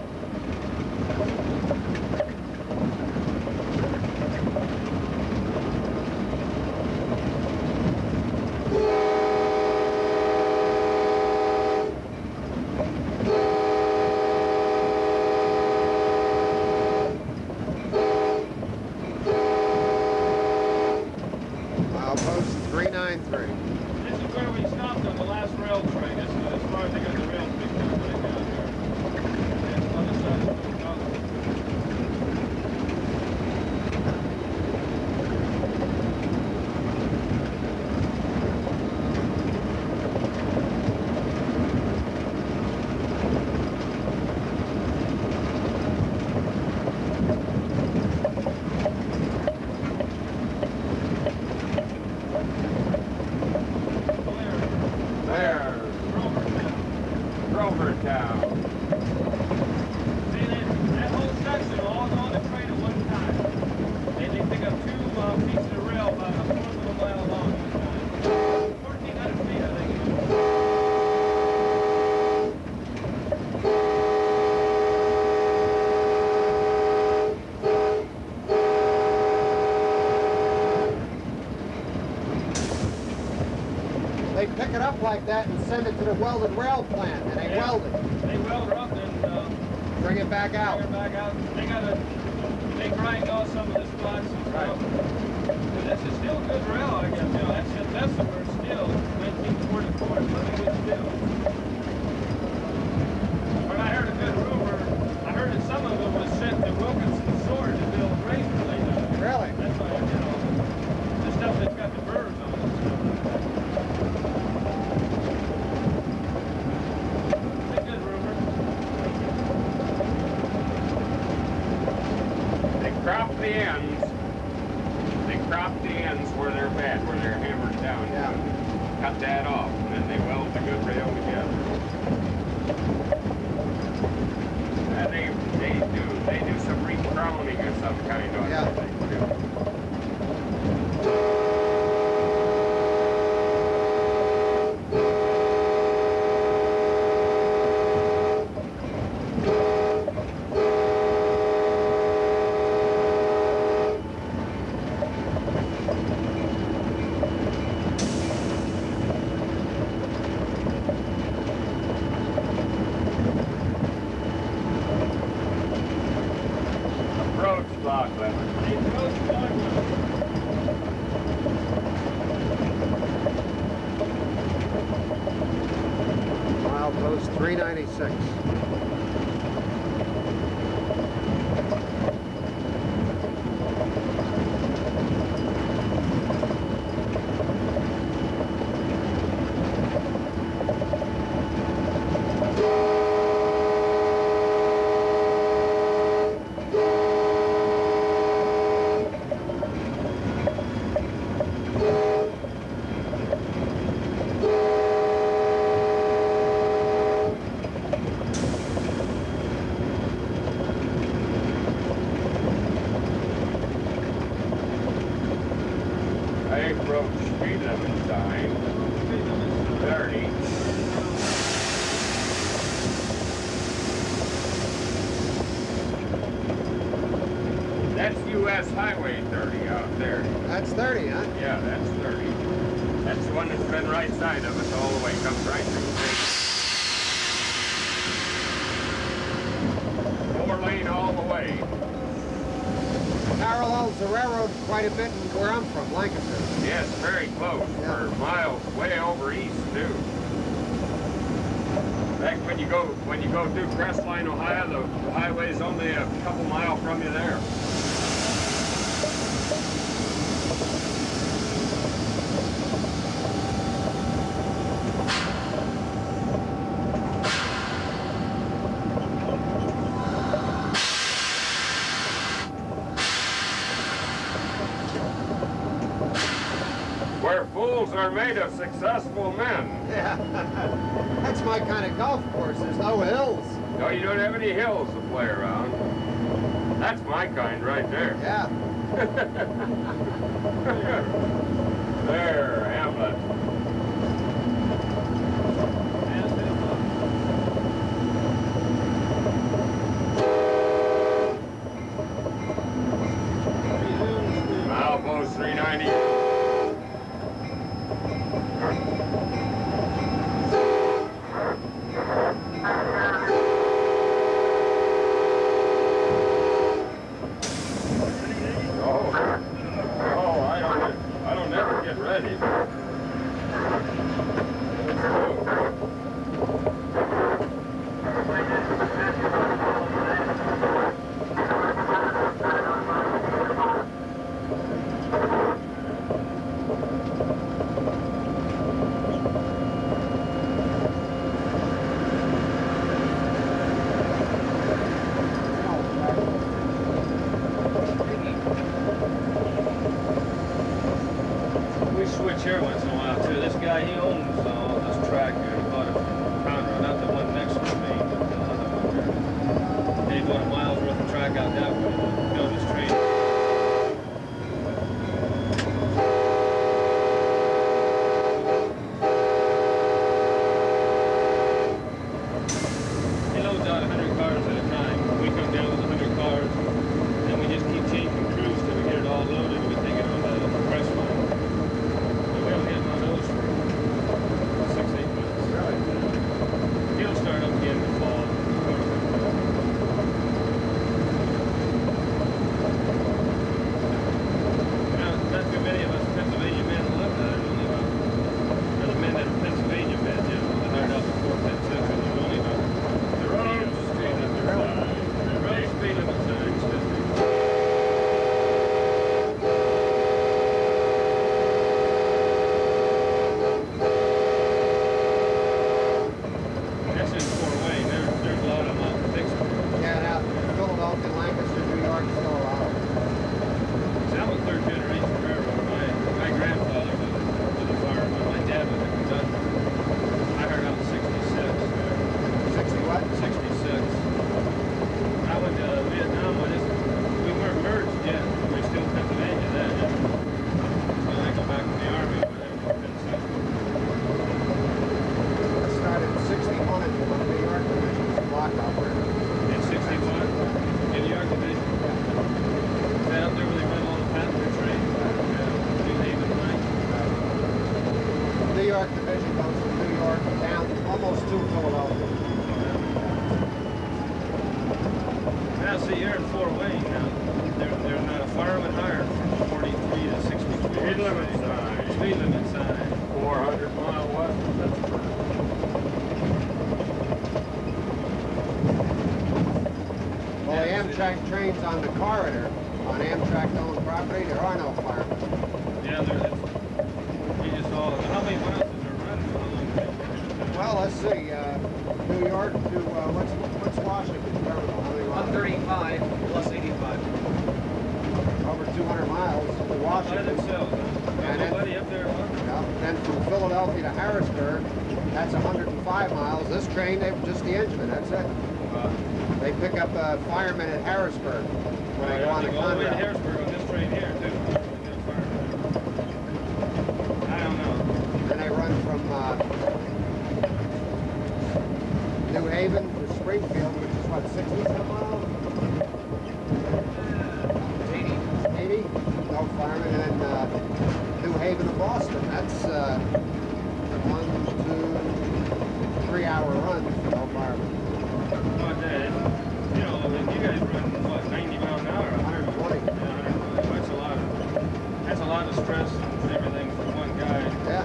Milepost 393. This is where we stopped on the last rail train. This is as far as they got the rail picked up right down here. That's the other side of the tunnel. There, Grover Town. See, that whole section all on the train at one time. They pick up two pieces of rail about a quarter of a mile long at a time. 1,400 feet, I think it is. They pick it up like that and send it to the welded rail plant, and they weld it. They weld her up and Bring it back out. bring her back out. They grind off some of the spots and stuff. But this is still good rail, I guess. You know, that's the Bessemer steel, 1944, it's really good steel. But I heard a good rumor. I heard that some of it was sent to Wilkinson's sword to build razor blades out of it. Really? That's why, you know, the stuff that's got the burrs on it. It's a good rumor. They crop the ends. They crop the ends where they're bad, where they're hammered down. Yeah. Cut that off, and then they weld the good rail together. And they do some re-crowning of some kind on Yeah. it, they do. Approach block limit. Milepost 396. railroad speed limit sign. Speed limit. 30. That's US Highway 30 out there. That's 30, huh? Yeah, that's 30. That's the one that's been right side of us all the way. Comes right through the 4-lane all the way. Parallels the railroad quite a bit where I'm from, Lancaster. Yes, very close. Yeah. For miles way over east too. In fact, when you go through Crestline, Ohio, the highway's only a couple miles from you there. Where fools are made of successful men. Yeah. That's my kind of golf course. There's no hills. No, you don't have any hills to play around. That's my kind right there. Yeah. There, Hamlet. Milepost 390. I don't never get ready. We switch here once in a while too. This guy, he owns this track here. He bought it from Conrail, not the one next to me, but the other one here. And he bought a mile's worth of track out that way to build his train. He loads out 100 cars at a time. We come down with 100 cars, and we just keep changing crews till we get it all loaded. We take it on the press line. We don't get on those for 6-8 months. He'll start up again in the fall. Now, not too many of us Pennsylvania men love that. There's only about, or the men that are Pennsylvania men, you know, that hired out before 10 cents, and there's only about the road speed limit sign. The road speed limit signs. That's in Fort Wayne. There's a lot of them out in Vicksburg. Yeah, now Philadelphia, Lancaster, New York, still allowed. See, I'm a third generation railroad. My grandfather was a fireman. My dad was a conductor. I heard out in 66. 60 what? 66. I went to Vietnam. We weren't merged yet. We were still Pennsylvania then. So I go back to the Army. But I've been since. I started in 61 in the New York division as a block operator. In 61, in New York Division. Is that up there where they run all the passenger trains? Yeah. New Haven line. New York division goes from New York down almost to Philadelphia. Now, see, you're in Fort Wayne now. There's not a fireman hired from 43 to 63. Speed limit sign. Speed limit sign. 400 mile west of Pittsburgh. Well, the Amtrak trains on the corridor, on Amtrak-owned property, there are no firemen. Yeah, you just saw, how many miles is there running? Well, let's see, New York to, what's Washington terminal? How many miles? 135 plus 85. Over 200 miles to By Washington. themselves, huh? And then- Nobody up there, huh? Yeah, then from Philadelphia to Harrisburg, that's 105 miles. This train, just the engine, that's it. They pick up firemen at Harrisburg when they go on the All the way to Conrail. Harrisburg on this train here, too. 1, 2, 3 hour runs for no firemen. Not that, you know, if you guys run, what, 90 miles an hour? 120. Yeah, 120. That's a lot of stress and everything for one guy. Yeah.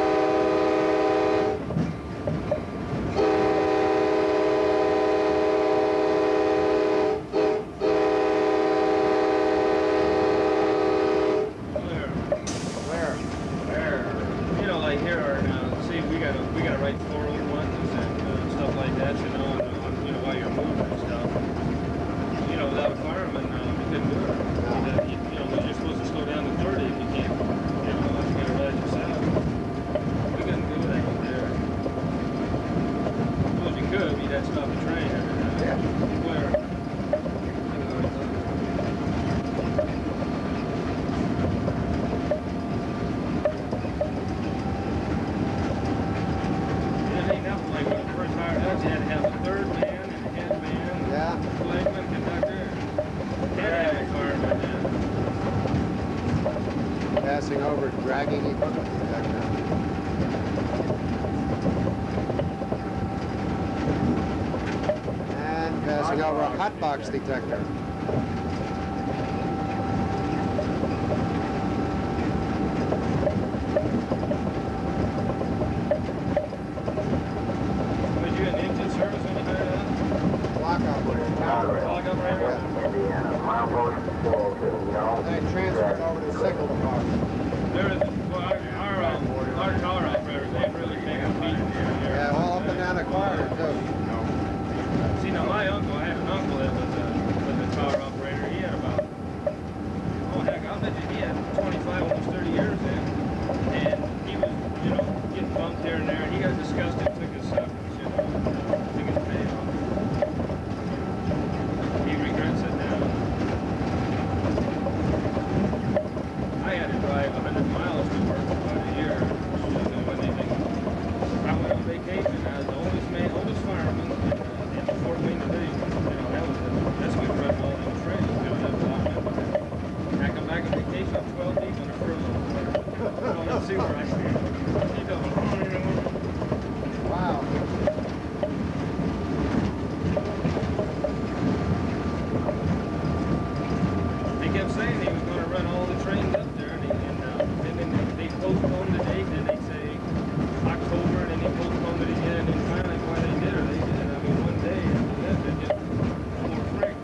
You know, like here are see, we gotta write 401s and stuff like that, you know, on you know, while you're moving and stuff. You know, without a fireman, you couldn't do it. You know, you're supposed to slow down to 30 if you can't. You know, you gotta ride yourself. We couldn't do that up there. Well, if you could, you'd have to stop the train every time. Yeah. Where? You had to have a third man and a head man, Yeah. flagsman, conductor. Had to have a fireman then. Passing over dragging equipment detector. And passing over a hot box detector. Block operator. Indiana, milepost 402, y'all. They transferred over to the signal department. There is, well, our tower operators, they really take a beat here. Yeah, all up and down the corridor, too. See, now my uncle, I had an uncle that was a tower operator. He had about, oh heck, I'll bet you he had 25, almost 30 years in. And he was, you know, getting bumped here and there. He got disgusted, took his severance, you know, took his pay off. He regrets it now. I had to drive 100 miles to work for about a year. I went on vacation. I was the oldest fireman in the Fort Wayne division. You know, that's when we run all them trains. You know, that was all I come back on vacation, I'm 12 deep in a furlough. Oh, let's see where I stand. You know, Wow. they kept saying he was going to run all the trains up there, and then they postponed the date, and they say October, and then they postponed it again, and then finally, why they did it, they did it. I mean, one day after that, they just more frick.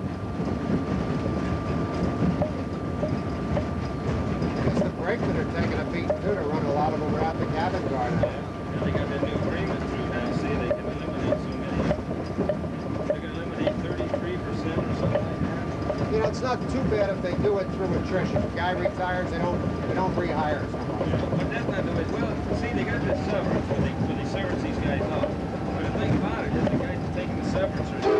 It's the brakemen are taking a beat, too, to run a lot of them around the cabin guard now. Yeah, they got that new agreement through now. See, they can eliminate so many. They can eliminate 33% or something like that. You know, it's not too bad if they do it through attrition. If a guy retires, they don't rehire someone. But that's not the way. Well, see, they got this severance where they severance these guys off. But the thing about it is the guys that's taking the severance are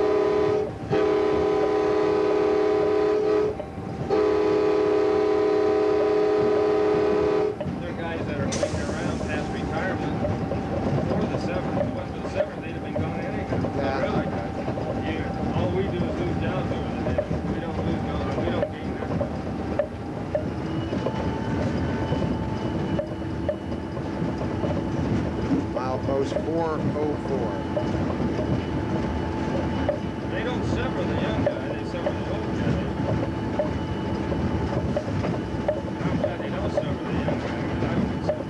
they're guys that are waiting around past retirement for the severance. If it wasn't for the severance, they'd have been gone anyhow. Yeah. Really, all we do is lose jobs over the day. We don't lose jobs. We don't gain nothing. Milepost 404. They don't sever the young guy, they sever the old guy. I'm glad they don't sever the young guy, because I don't get severed.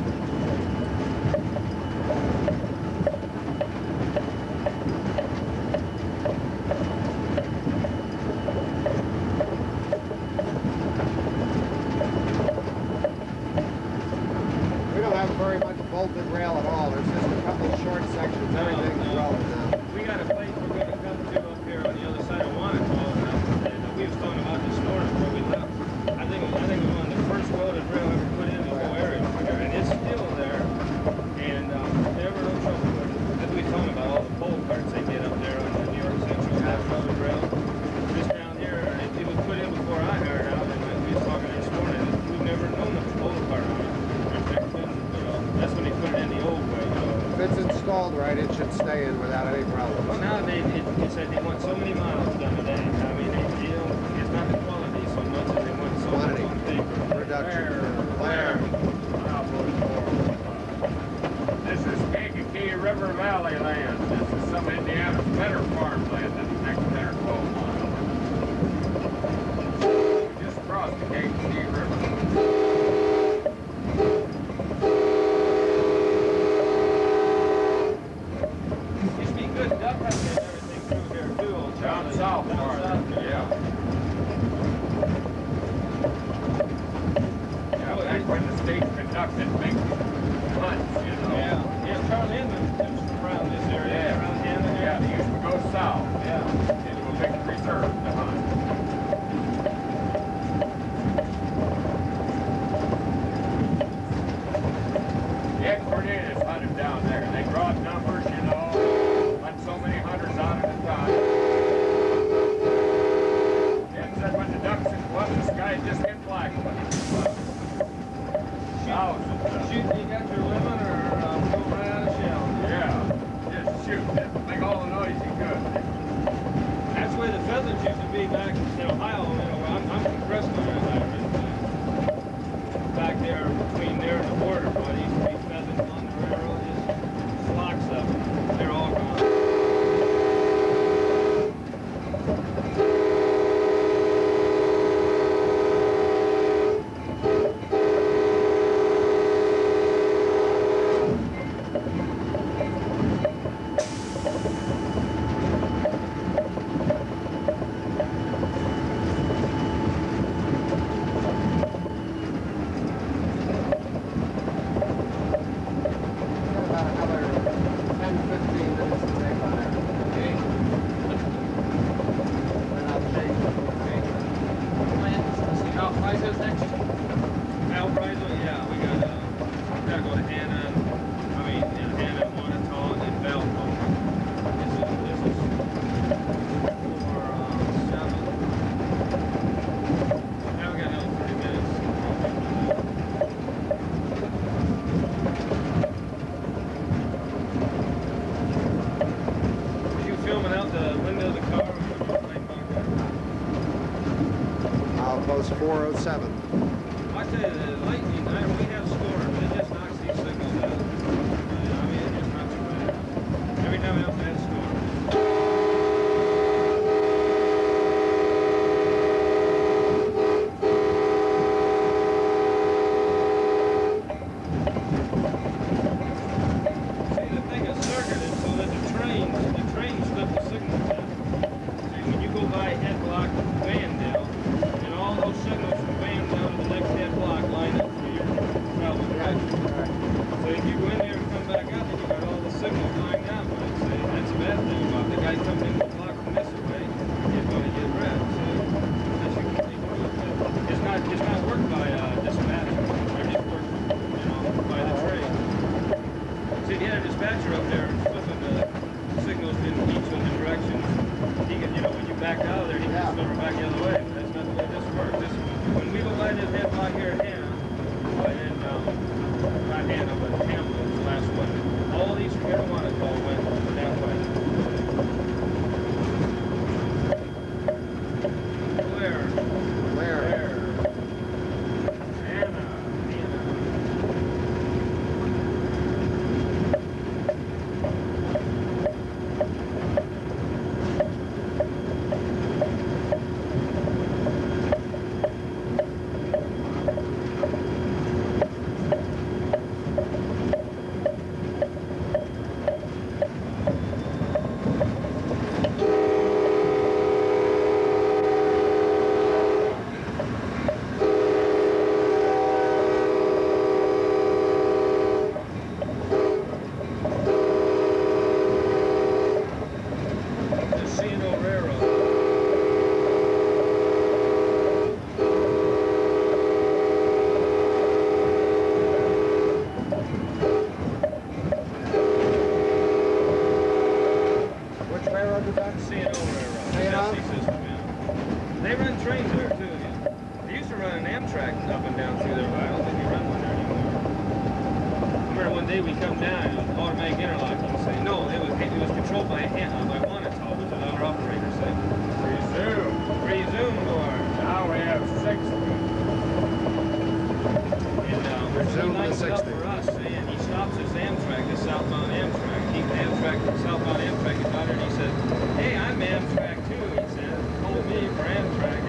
We don't have very much bolted rail at all. There's just a couple of short sections. Everything's welded now. We got a place we're going to come to up here on the other side of Wanacall, and we was talking about this morning before we left. I think it was one of the first welded rail ever put in the whole area over there, and it's still there, and never no trouble with it. As we was talking about all the pole carts they get up there on the New York Central welded rail. Just down here, it was put in before I hired out, and we was talking this morning, we've never known of a pole cart on it. That's when they put it in the old way, you know. If it's installed right, it should stay in without any problems. Well, now it said they want so many miles done a day. I mean, it's not the quality so much as they want so much on paper. Production. Where? Right, just hit black. Shoot, you got your lemon or go right out of shell? Yeah, just shoot. Make all the noise you could. That's where the feathers used to be back in Ohio. You know, I'm from Fresno, back there between there and the border. But it used to be feathers on the railroad, just flocks of them. They're all gone. Valparaiso, yeah, we gotta go to Anna, Anna, Wanata, and Berko. This is 4, 7. Now we got another 30 minutes. Are you filming out the window of the car? Or right back there? I'll post 407. I tell you, the lightning, we have storms, but it just knocks these signals out. It's just not too bad. Every time else I had storms. See, the thing is circuited so that the trains slip the signals in. See, when you go by head block Vandale, and all those signals from Vandale to the next head block line up for your travel direction. So if you go in there and come back out, then you got all the signals lined out. But that's a bad thing about it. The guy coming in the block from this way is going to get red. So that's your complete look at it. It's not worked by dispatch. They're just worked, by the train. See, if you had a dispatcher up there flipping the signals in each of the directions, he could, when you backed out of there, he could just flip it back the other way. But that's not the way this works. When we go by this head block here at Hannah, and not Hannah, but Hamlet, the last one, all these from here went that way. Where? Hannah. Railroad. Which railroad is that? C&O Railroad. C&O? System, yeah. They run trains there too. Yeah. They used to run an Amtrak up and down through there, but I don't think they run one there anymore. I remember one day we come down, it was automatic interlocking. Say no, it was controlled by Wanata, which is another operator. Say resume or Now we have 6 of them. And Resume he lines the it up 60. for us, and he stops us Amtrak, the southbound Amtrak. Southbound Amtrak is out there, and he said, "Hey, I'm Amtrak too." He said, "Hold me for Amtrak."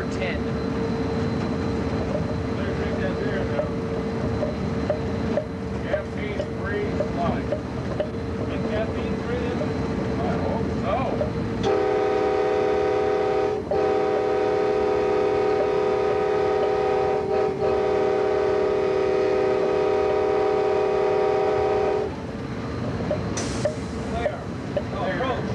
10. Better drink that beer now. Caffeine-free life. And caffeine free? I hope so. Where? Oh, Roach.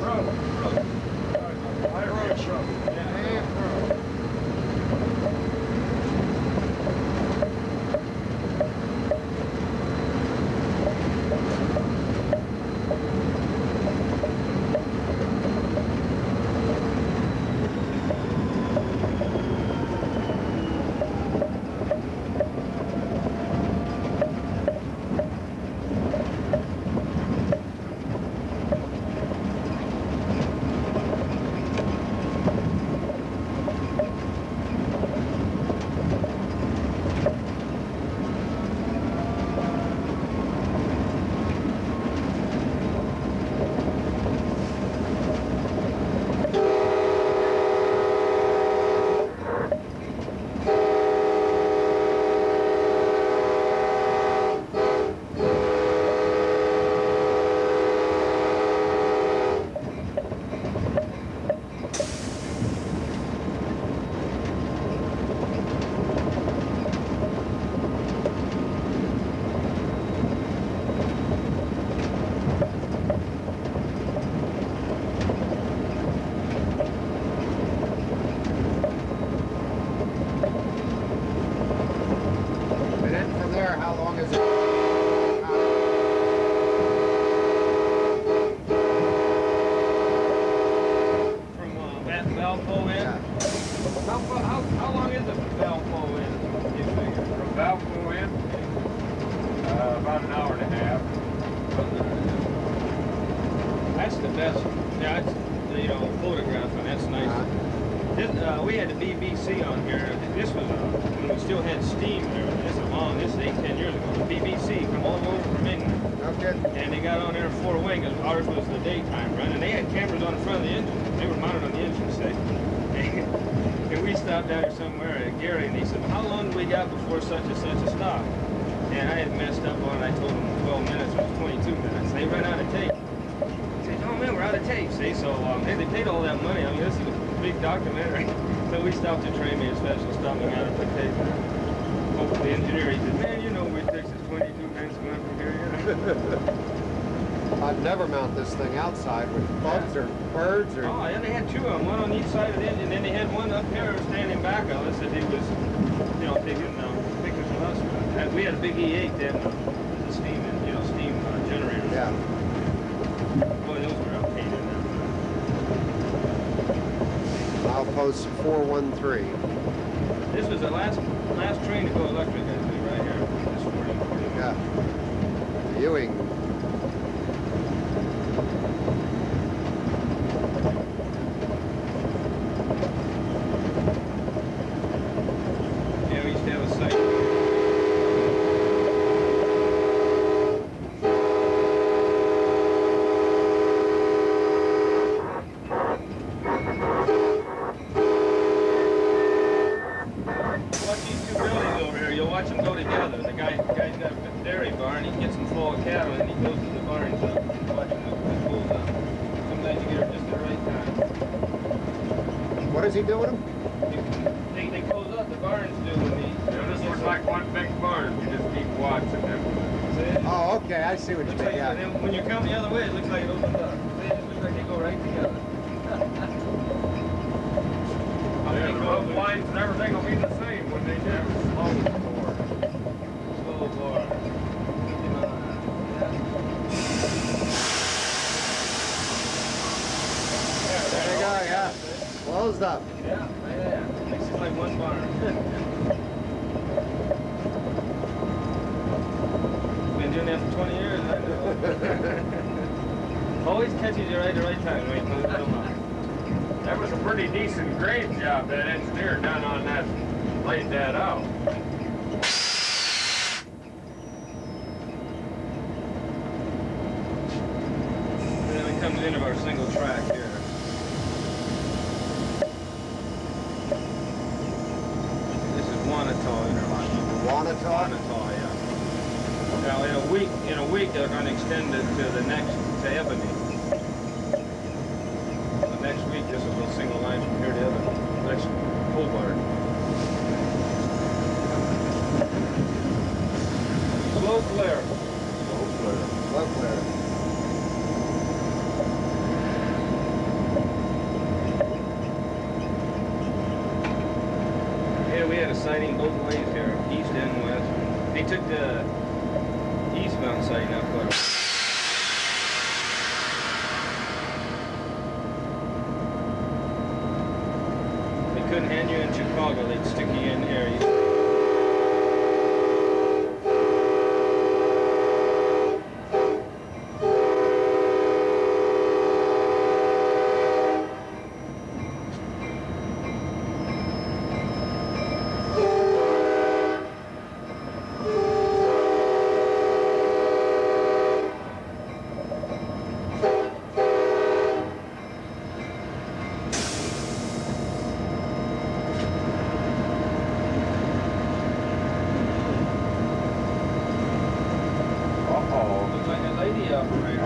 And then from there, how long is it? From that Valpo in? Yeah. How long is it from Valpo in? You figure? From Valpo in, about an hour and a half. That's the best. Yeah, it's photograph, and that's nice. This, we had the BBC on here. This was when we still had steam there. This is 8-10 years ago. The BBC come all over from England. Okay. And they got on there in Fort Wayne because ours was the daytime run, and they had cameras on the front of the engine. They were mounted on the engine set. And we stopped down here somewhere at Gary, and he said, "How long do we got before such and such a stop?" And I had messed up on it. I told them 12 minutes. It was 22 minutes. They ran out of tape. I said, "Oh man, we're out of tape." See, so they paid all that money. I mean, this is a big documentary. So we stopped the train, made a special stop, and got up the tape. Spoke to the engineer. He said, "Man, you know we fixed this 22 minutes going from here." I'd never mount this thing outside with bugs or birds or... Oh, yeah, they had two of them, one on each side of the engine, then they had one up there standing back of us that he was, taking pictures of us. And we had a big E8 then, the steam, steam generator. Yeah. Boy, those were outdated now. Milepost 413. This was the last train to go electric, I think, right here. This 40. Yeah. Ewing. Yeah, we used to have a site. Watch these two buildings over here. You'll watch them go together. The guy's got a dairy barn. He gets them full of cattle, and he goes to the barns up. Watch them pulls up. Sometimes you get them just at the right time. What does he do with them? They close up. The barns do when This looks like one big barn. You just keep watching them. Oh, okay. I see what you Looks mean. like, Yeah. then when you come the other way, it looks like it opens up. They just look like they go right together. Yeah, the road lines and everything will be the same when they do. Slow bore. Slow bore. There you go, yeah. Closed up. Yeah. Makes it like one barn. Been doing that for 20 years, I know. Always catches you right at the right time when you put them up. That was a pretty decent grade job that engineer done on that, laid that out. And then it comes into our single track here. Montauk? Montauk, yeah. Now in a week they're going to extend it to the next, to Ebony. The next week this will go single line from here to Ebony. Next Hobart. Slow flare. Slow flare. Slow flare. Yeah, we had a sighting both ways here, east and west. They took the eastbound sighting out, but they couldn't hand you in Chicago, they'd stick you in here. Looks like a lady operator.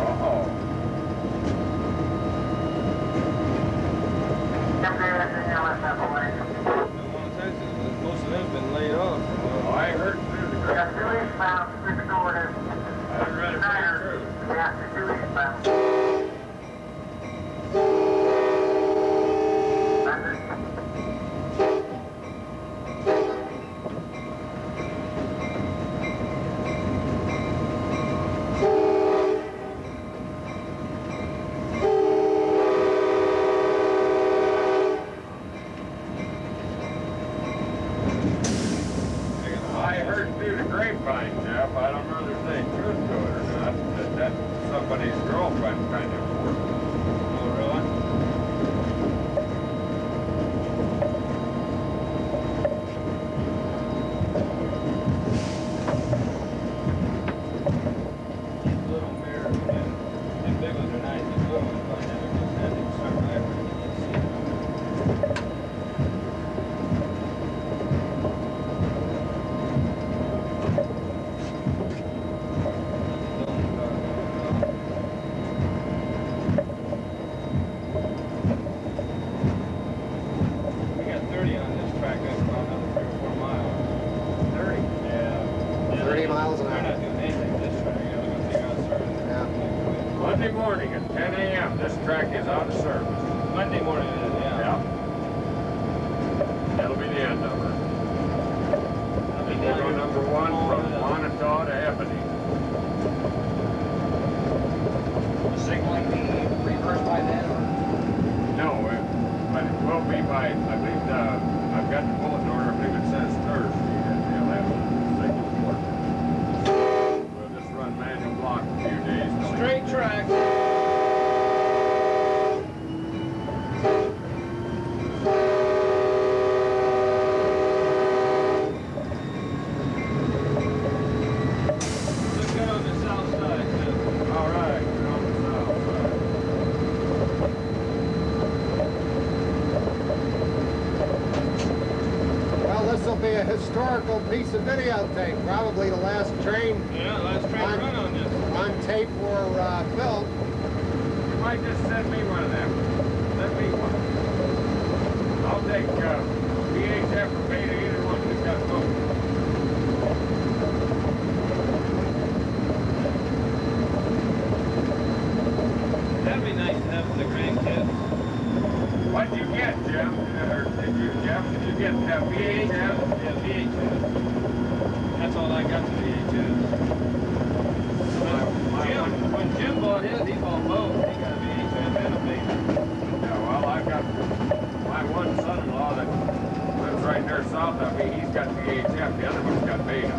Most of them have been laid off. I heard through the We got 2 eastbound, 6 orders. I read it through. Yeah, 2 eastbound. I heard through the grapevine, Jeff. I don't know if there's any truth to it or not. That's somebody's girlfriend kind of work. Oh, really? These little mirrors, man. And big ones are nice. These little ones, I never just had to start vibrating. You can see them. We got 30 on this track after about another 3 or 4 miles. 30. Yeah. 30 miles an We're hour. not doing anything this track. Yeah, we're gonna figure out service. Yeah. Monday morning at 10 a.m. This track is out of service. Monday morning it is, yeah. Yeah. That'll be the end of it. I'll be We'll down go here number 1 from Montauk to Ebony. The signaling be reversed by then, or? No, but it will be by, I believe, I've got the bulletin order, I believe it says Thursday at the 11th, signal working. We'll just run manual block a few days. till Straight track. Look good on the south side, too. All right, we're on the south side. Well, this will be a historical piece of videotape. Probably the last train Yeah, last train run on this. on tape or film. You might just send me one of them. Send me one. I'll take VHF or Beta, either one. We've got both. That'd be nice to have for the grandkids. What'd you get, Jim? Or did you, Jeff? Did you get VHF? Yeah, VHS. That's all I got to VHS. When Jim bought his, he bought both. He got a VHS and a Beta. Yeah, well, I've got my one son-in-law that lives right there south of me. He's got VHF. The other one's got Beta.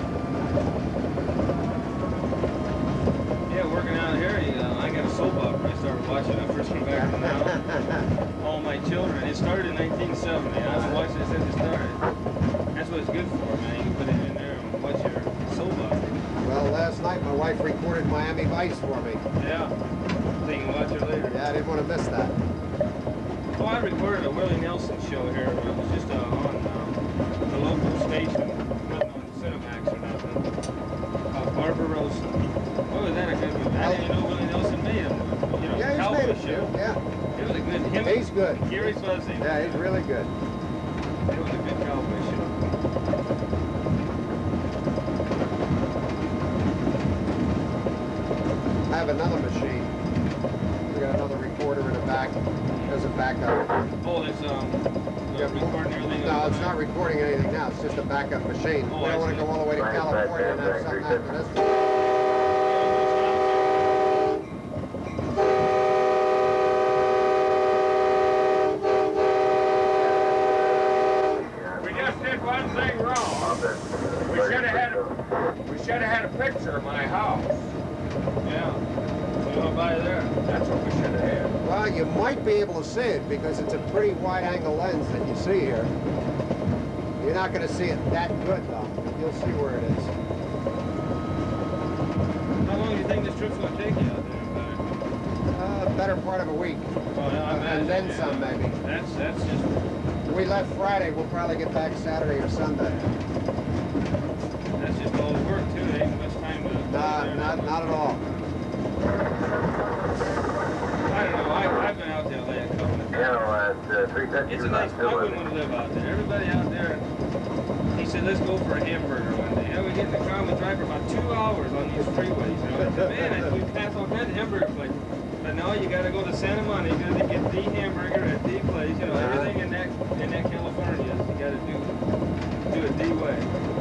Yeah, working out here, I got a soap opera I started watching when I first came back from now. All my children. It started in 1970. I've been watching it since it started. That's what it's good for, man. You can put it in there and watch your soap opera. Well, last night my wife recorded Miami Vice for me. Yeah. So you can watch it later. Yeah, I didn't want to miss that. Oh, I recorded a Willie Nelson show here. It was just on the local station. It wasn't on Harbor Roast. What was that a good movie? I didn't even know Willie Nelson made him. You know, Yeah, he's cowboy made a show. few. Yeah, It was a good. Him he's good. Gary Fuzzy. Yeah, he's really good. It was a good cowboy show. I have another machine. We got another recorder in the back. There's a backup. Oh, it's recording everything. No, it's not recording anything now. It's just a backup machine. Oh, We I don't want see. to go all the way to California and have something after this. We just did one thing wrong. We should have had a picture of my house. Yeah. You want to buy there? That's what we should have had. Well, you might be able to see it because it's a pretty wide-angle lens that you see here. You're not going to see it that good, though. You'll see where it is. How long do you think this trip's going to take you out there? Better part of a week. Oh, yeah, I And then imagine, some, maybe. That's just. We left Friday. We'll probably get back Saturday or Sunday. That's just all the work too. There ain't much time to. Not at all. I don't know. I've been out there LA a couple of times. It's a nice. I wouldn't want to live out there. Everybody out there. He said, "Let's go for a hamburger one day." We get in the car and we drive for about 2 hours on these freeways. You know, man, we pass all kinds of hamburger places. But now you got to go to Santa Monica to get the hamburger at the place. You know, everything in that California, you got to do it the way.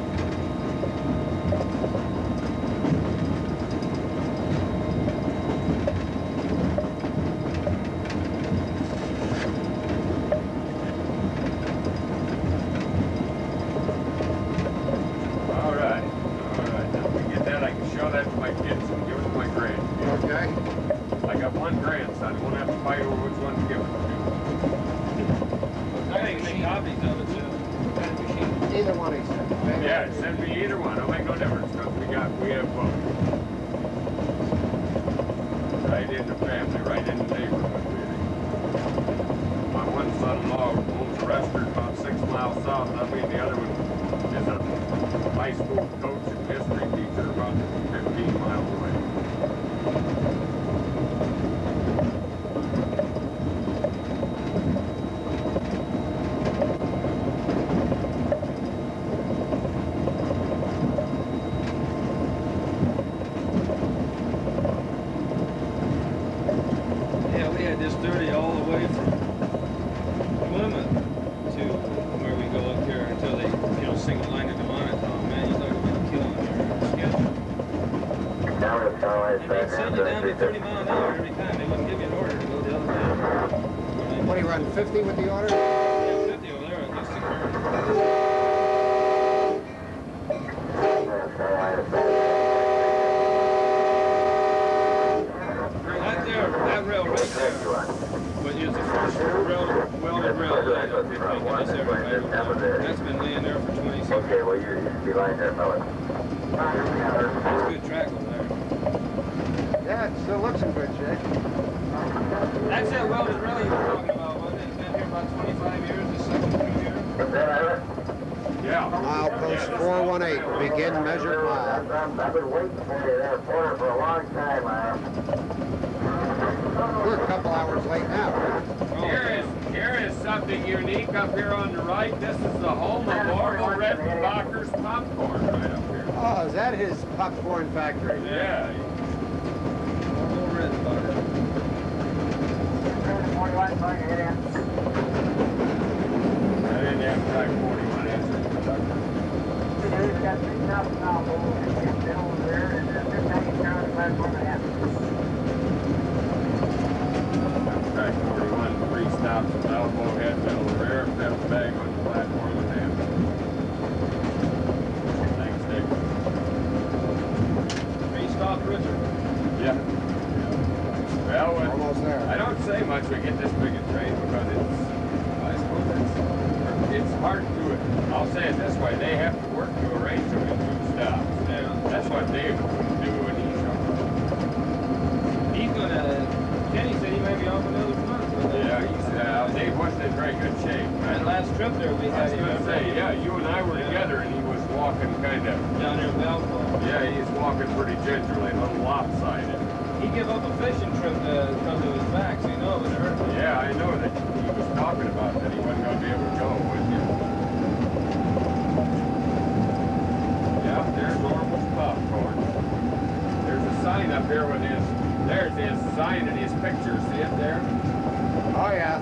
All right. Now we get that, I can show that to my kids and give it to my grandkids. Okay. I got one grandson. I won't have to fight over which one to give it to. I think make copies of it too. Either one, he said. Yeah, send me either one. It'll make no difference because we have both. Right in the family, right in the neighborhood. My one son-in-law owns a restaurant about 6 miles south of me, and the other one is a high school coach and history teacher about 15 miles away. Yeah, we had this 30 all the way from Plymouth to where we go up here until they, you know, single line into Monotone. Man, you talk about killing your schedule. They'd send you down to 30 miles an hour every time. They wouldn't give you an order to go the other way. What, do you run 50 with the order? Yeah, 50 over there, at least the current. That rail right there, but it's the first welded railway up here making this everybody. That's been laying there for 20 years. Okay, well, you should be lying there, fella. It's good track over there. Yeah, it still looks in good shape. That's that welded rail you were talking about, wasn't it? It's been here about 25 years, the second 2 years. Yeah. Milepost 418, begin measured mile. I've been waiting for you there, Porter, for a long time, We're a couple hours late now. Here is something unique up here on the right. This is the home of Orville Redenbacher's popcorn right up here. Oh, is that his popcorn factory? Yeah. All written about it. I didn't have track 41 answer conductor. Track 41, 3 stops with elbow head, middle rear, fifth bag on the platform with hand. Thanks, Dick. 3-stop Richard. Yeah. Well, Almost there. I don't say much we get this big a train because I suppose it's hard to do it. I'll say it this way, they have to work to arrange them in 2 stops. Yeah. That's what David wouldn't do in each of them. He's gonna, Kenny said he may be off another month. Yeah, he's, Dave, what's that train very good shape. That last trip there we I had was him. going to say, yeah, you and I were together, and he was walking kind of... Down there in Berko. Yeah, he's walking pretty gingerly, a little lopsided. He gave up a fishing trip because of his back, so you know it would hurt him. Yeah, I know that he was talking about that he wasn't going to be able to go with you. Yeah, there's Orville's popcorn. There's a sign up here with his... There's his sign and his picture. See it there? Oh, yeah.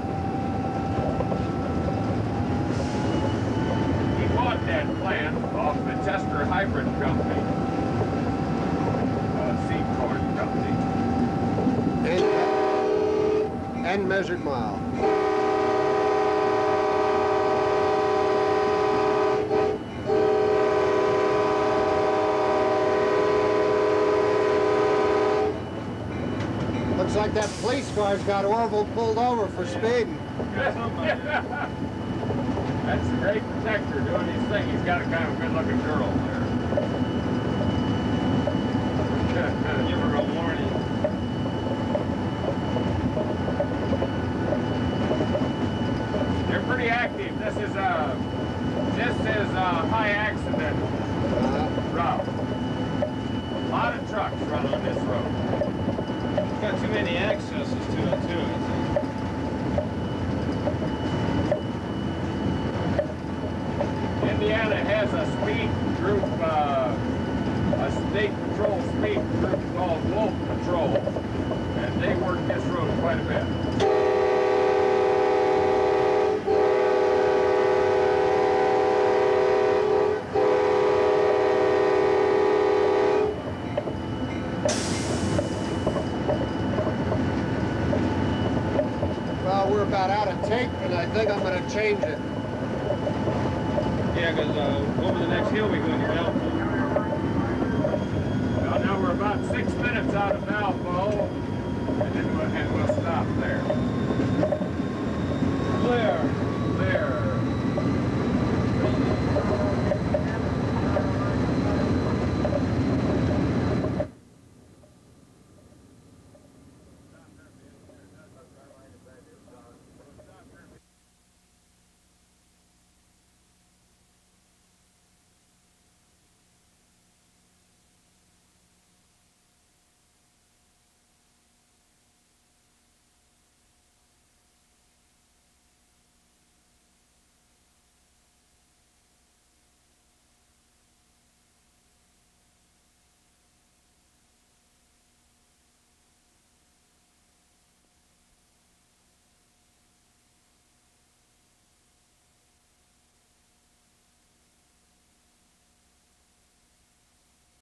He bought that plant off the Chester Hybrid Company. Seed corn company. And measured mile. Looks like that police car's got Orville pulled over for speeding. That's a great protector doing his thing. He's got a kind of good-looking girl there. Give her a warning. They're pretty active. This is a high accident route. A lot of trucks run on this road. It's got too many accesses to it, too. Indiana has a speed group, a state patrol speed group called Wolf Patrol, and they work this road quite a bit. Well, we're about out of tape, and I think I'm going to change it. Yeah, because over the next hill we go into Valpo. Well, now we're about 6 minutes out of Valpo, and then we'll stop there. Clear.